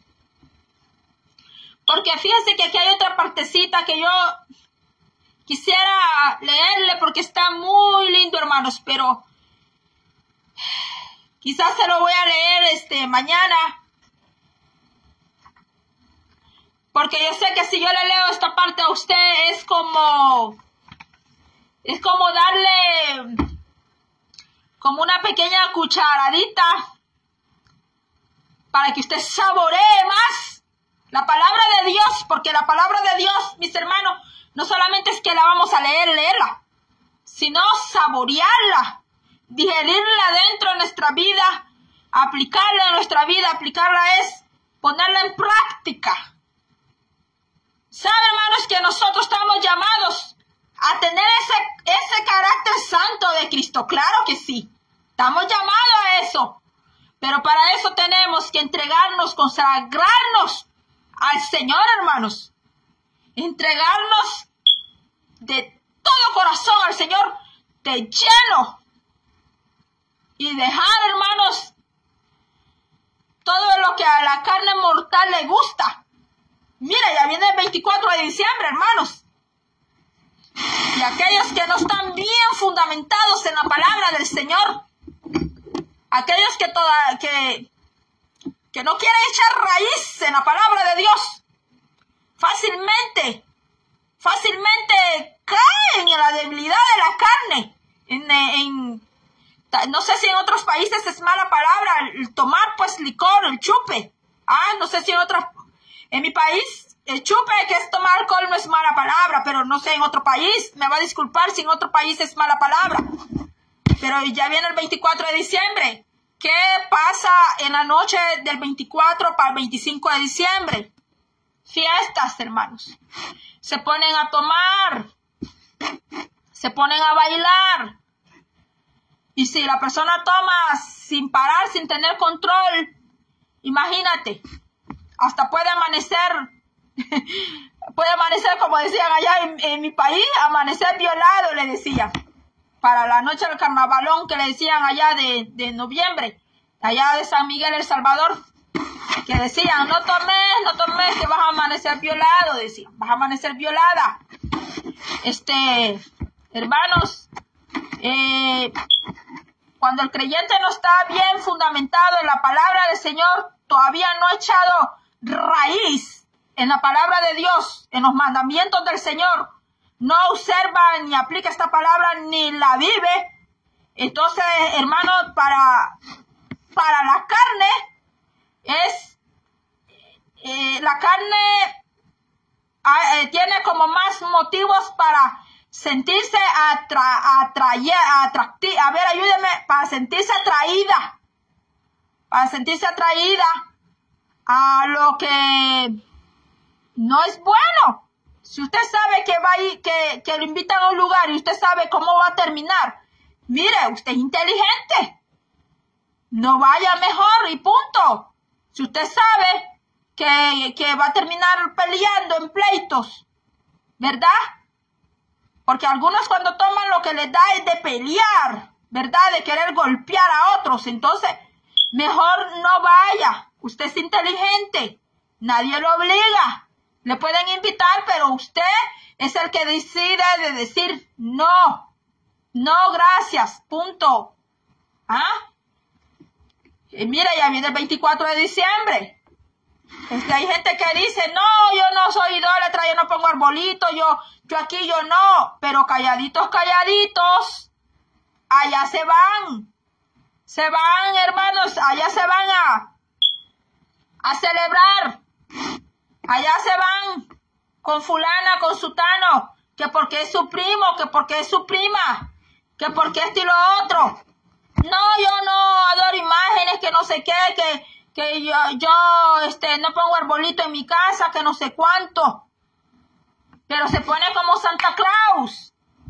Porque fíjense que aquí hay otra partecita que yo quisiera leerle porque está muy lindo, hermanos, pero quizás se lo voy a leer mañana. Porque yo sé que si yo le leo esta parte a usted es como darle como una pequeña cucharadita para que usted saboree más la palabra de Dios, porque la palabra de Dios, mis hermanos, no solamente es que la vamos a leerla, sino saborearla, digerirla dentro de nuestra vida, aplicarla en nuestra vida. Aplicarla es ponerla en práctica. ¿Saben, hermanos, que nosotros estamos llamados a tener ese carácter santo de Cristo? Claro que sí, estamos llamados a eso, pero para eso tenemos que entregarnos, consagrarnos al Señor, hermanos. Entregarnos de todo corazón al Señor, de lleno. Y dejar, hermanos, todo lo que a la carne mortal le gusta. Mira, ya viene el 24 de diciembre, hermanos. Y aquellos que no están bien fundamentados en la palabra del Señor, aquellos que no quieren echar raíz en la palabra de Dios, fácilmente caen en la debilidad de la carne. No sé si en otros países es mala palabra el tomar pues licor, el chupe. No sé si en mi país el chupe, que es tomar alcohol, no es mala palabra, pero no sé en otro país. Me va a disculpar si en otro país es mala palabra. Pero ya viene el 24 de diciembre. ¿Qué pasa en la noche del 24 para el 25 de diciembre? Fiestas, hermanos. Se ponen a tomar, se ponen a bailar. Y si la persona toma sin parar, sin tener control, imagínate, hasta puede amanecer, como decían allá en mi país, amanecer violado, le decían. Para la noche del carnavalón que le decían allá de noviembre, allá de San Miguel, El Salvador, que decían, no tomes, que vas a amanecer violado, decían, vas a amanecer violada. Hermanos, cuando el creyente no está bien fundamentado en la palabra del Señor, todavía no ha echado raíz en la palabra de Dios, en los mandamientos del Señor, no observa ni aplica esta palabra ni la vive, entonces, hermanos, para la carne la carne tiene como más motivos para sentirse para sentirse atraída a lo que no es bueno. Si usted sabe que lo invitan a un lugar y usted sabe cómo va a terminar, mire, usted es inteligente, no vaya mejor y punto. Si usted sabe que va a terminar peleando en pleitos, ¿verdad? Porque algunos cuando toman lo que les da es de pelear, ¿verdad? De querer golpear a otros. Entonces, mejor no vaya. Usted es inteligente. Nadie lo obliga. Le pueden invitar, pero usted es el que decide de decir no. No, gracias. Punto. Y mira, ya viene el 24 de diciembre. Hay gente que dice, no, yo no soy idólatra, yo no pongo arbolito, yo aquí, yo no. Pero calladitos, allá se van, hermanos, allá se van a celebrar, allá se van con fulana, con sutano, que porque es su primo, que porque es su prima, que porque esto y lo otro. No, yo no adoro imágenes, que no sé qué, que yo no pongo arbolito en mi casa, que no sé cuánto. Pero se pone como Santa Claus.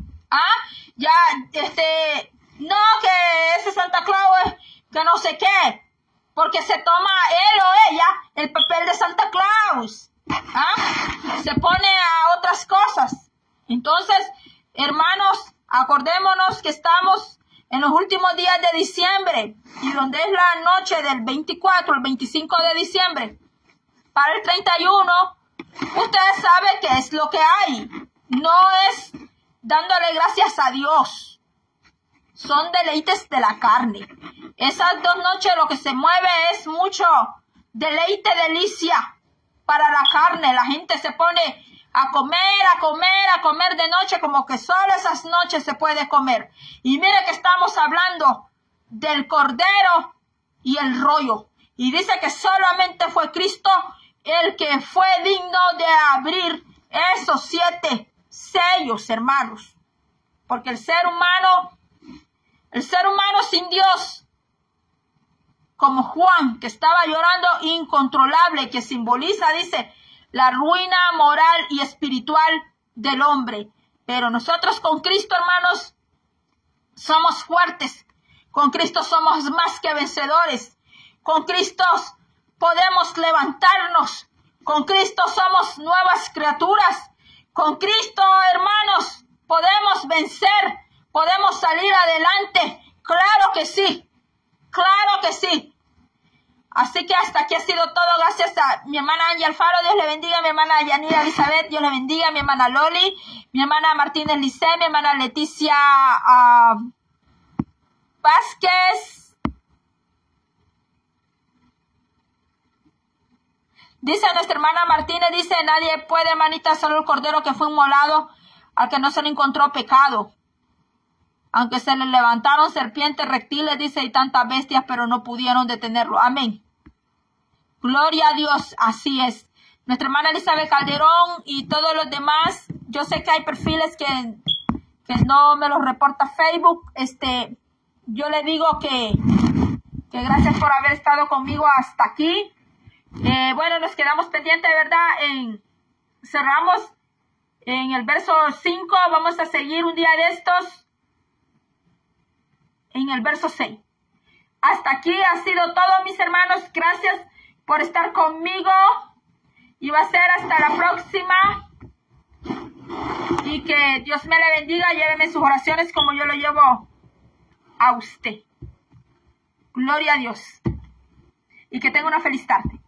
No, que ese Santa Claus es que no sé qué, porque se toma él o ella el papel de Santa Claus. Se pone a otras cosas. Entonces, hermanos, acordémonos que estamos en los últimos días de diciembre, y donde es la noche del 24 al 25 de diciembre, para el 31, ustedes saben qué es lo que hay. No es dándole gracias a Dios. Son deleites de la carne. Esas 2 noches lo que se mueve es mucho deleite, delicia para la carne. La gente se pone a comer de noche, como que solo esas noches se puede comer. Y mire que estamos hablando del cordero y el rollo. Y dice que solamente fue Cristo el que fue digno de abrir esos 7 sellos, hermanos. Porque el ser humano sin Dios, como Juan, que estaba llorando incontrolable, que simboliza, dice, la ruina moral y espiritual del hombre. Pero nosotros con Cristo, hermanos, somos fuertes. Con Cristo somos más que vencedores. Con Cristo podemos levantarnos. Con Cristo somos nuevas criaturas. Con Cristo, hermanos, podemos vencer. Podemos salir adelante. Claro que sí. Claro que sí. Así que hasta aquí ha sido todo. Gracias a mi hermana Angie Alfaro. Dios le bendiga. Mi hermana Yanira Elizabeth. Dios le bendiga. Mi hermana Loli. Mi hermana Martínez Lice. Mi hermana Leticia Vázquez. Dice nuestra hermana Martínez, dice, nadie puede, hermanita, solo el cordero que fue inmolado, al que no se le encontró pecado. Aunque se le levantaron serpientes, reptiles, dice, y tantas bestias, pero no pudieron detenerlo. Amén. Gloria a Dios, así es. Nuestra hermana Elizabeth Calderón y todos los demás, yo sé que hay perfiles que no me los reporta Facebook. Yo le digo que gracias por haber estado conmigo hasta aquí. Bueno, nos quedamos pendientes, ¿verdad? Cerramos en el verso 5. Vamos a seguir un día de estos en el verso 6. Hasta aquí ha sido todo, mis hermanos. Gracias por estar conmigo. Y va a ser hasta la próxima. Y que Dios me le bendiga. Lléveme sus oraciones como yo lo llevo a usted. Gloria a Dios. Y que tenga una feliz tarde.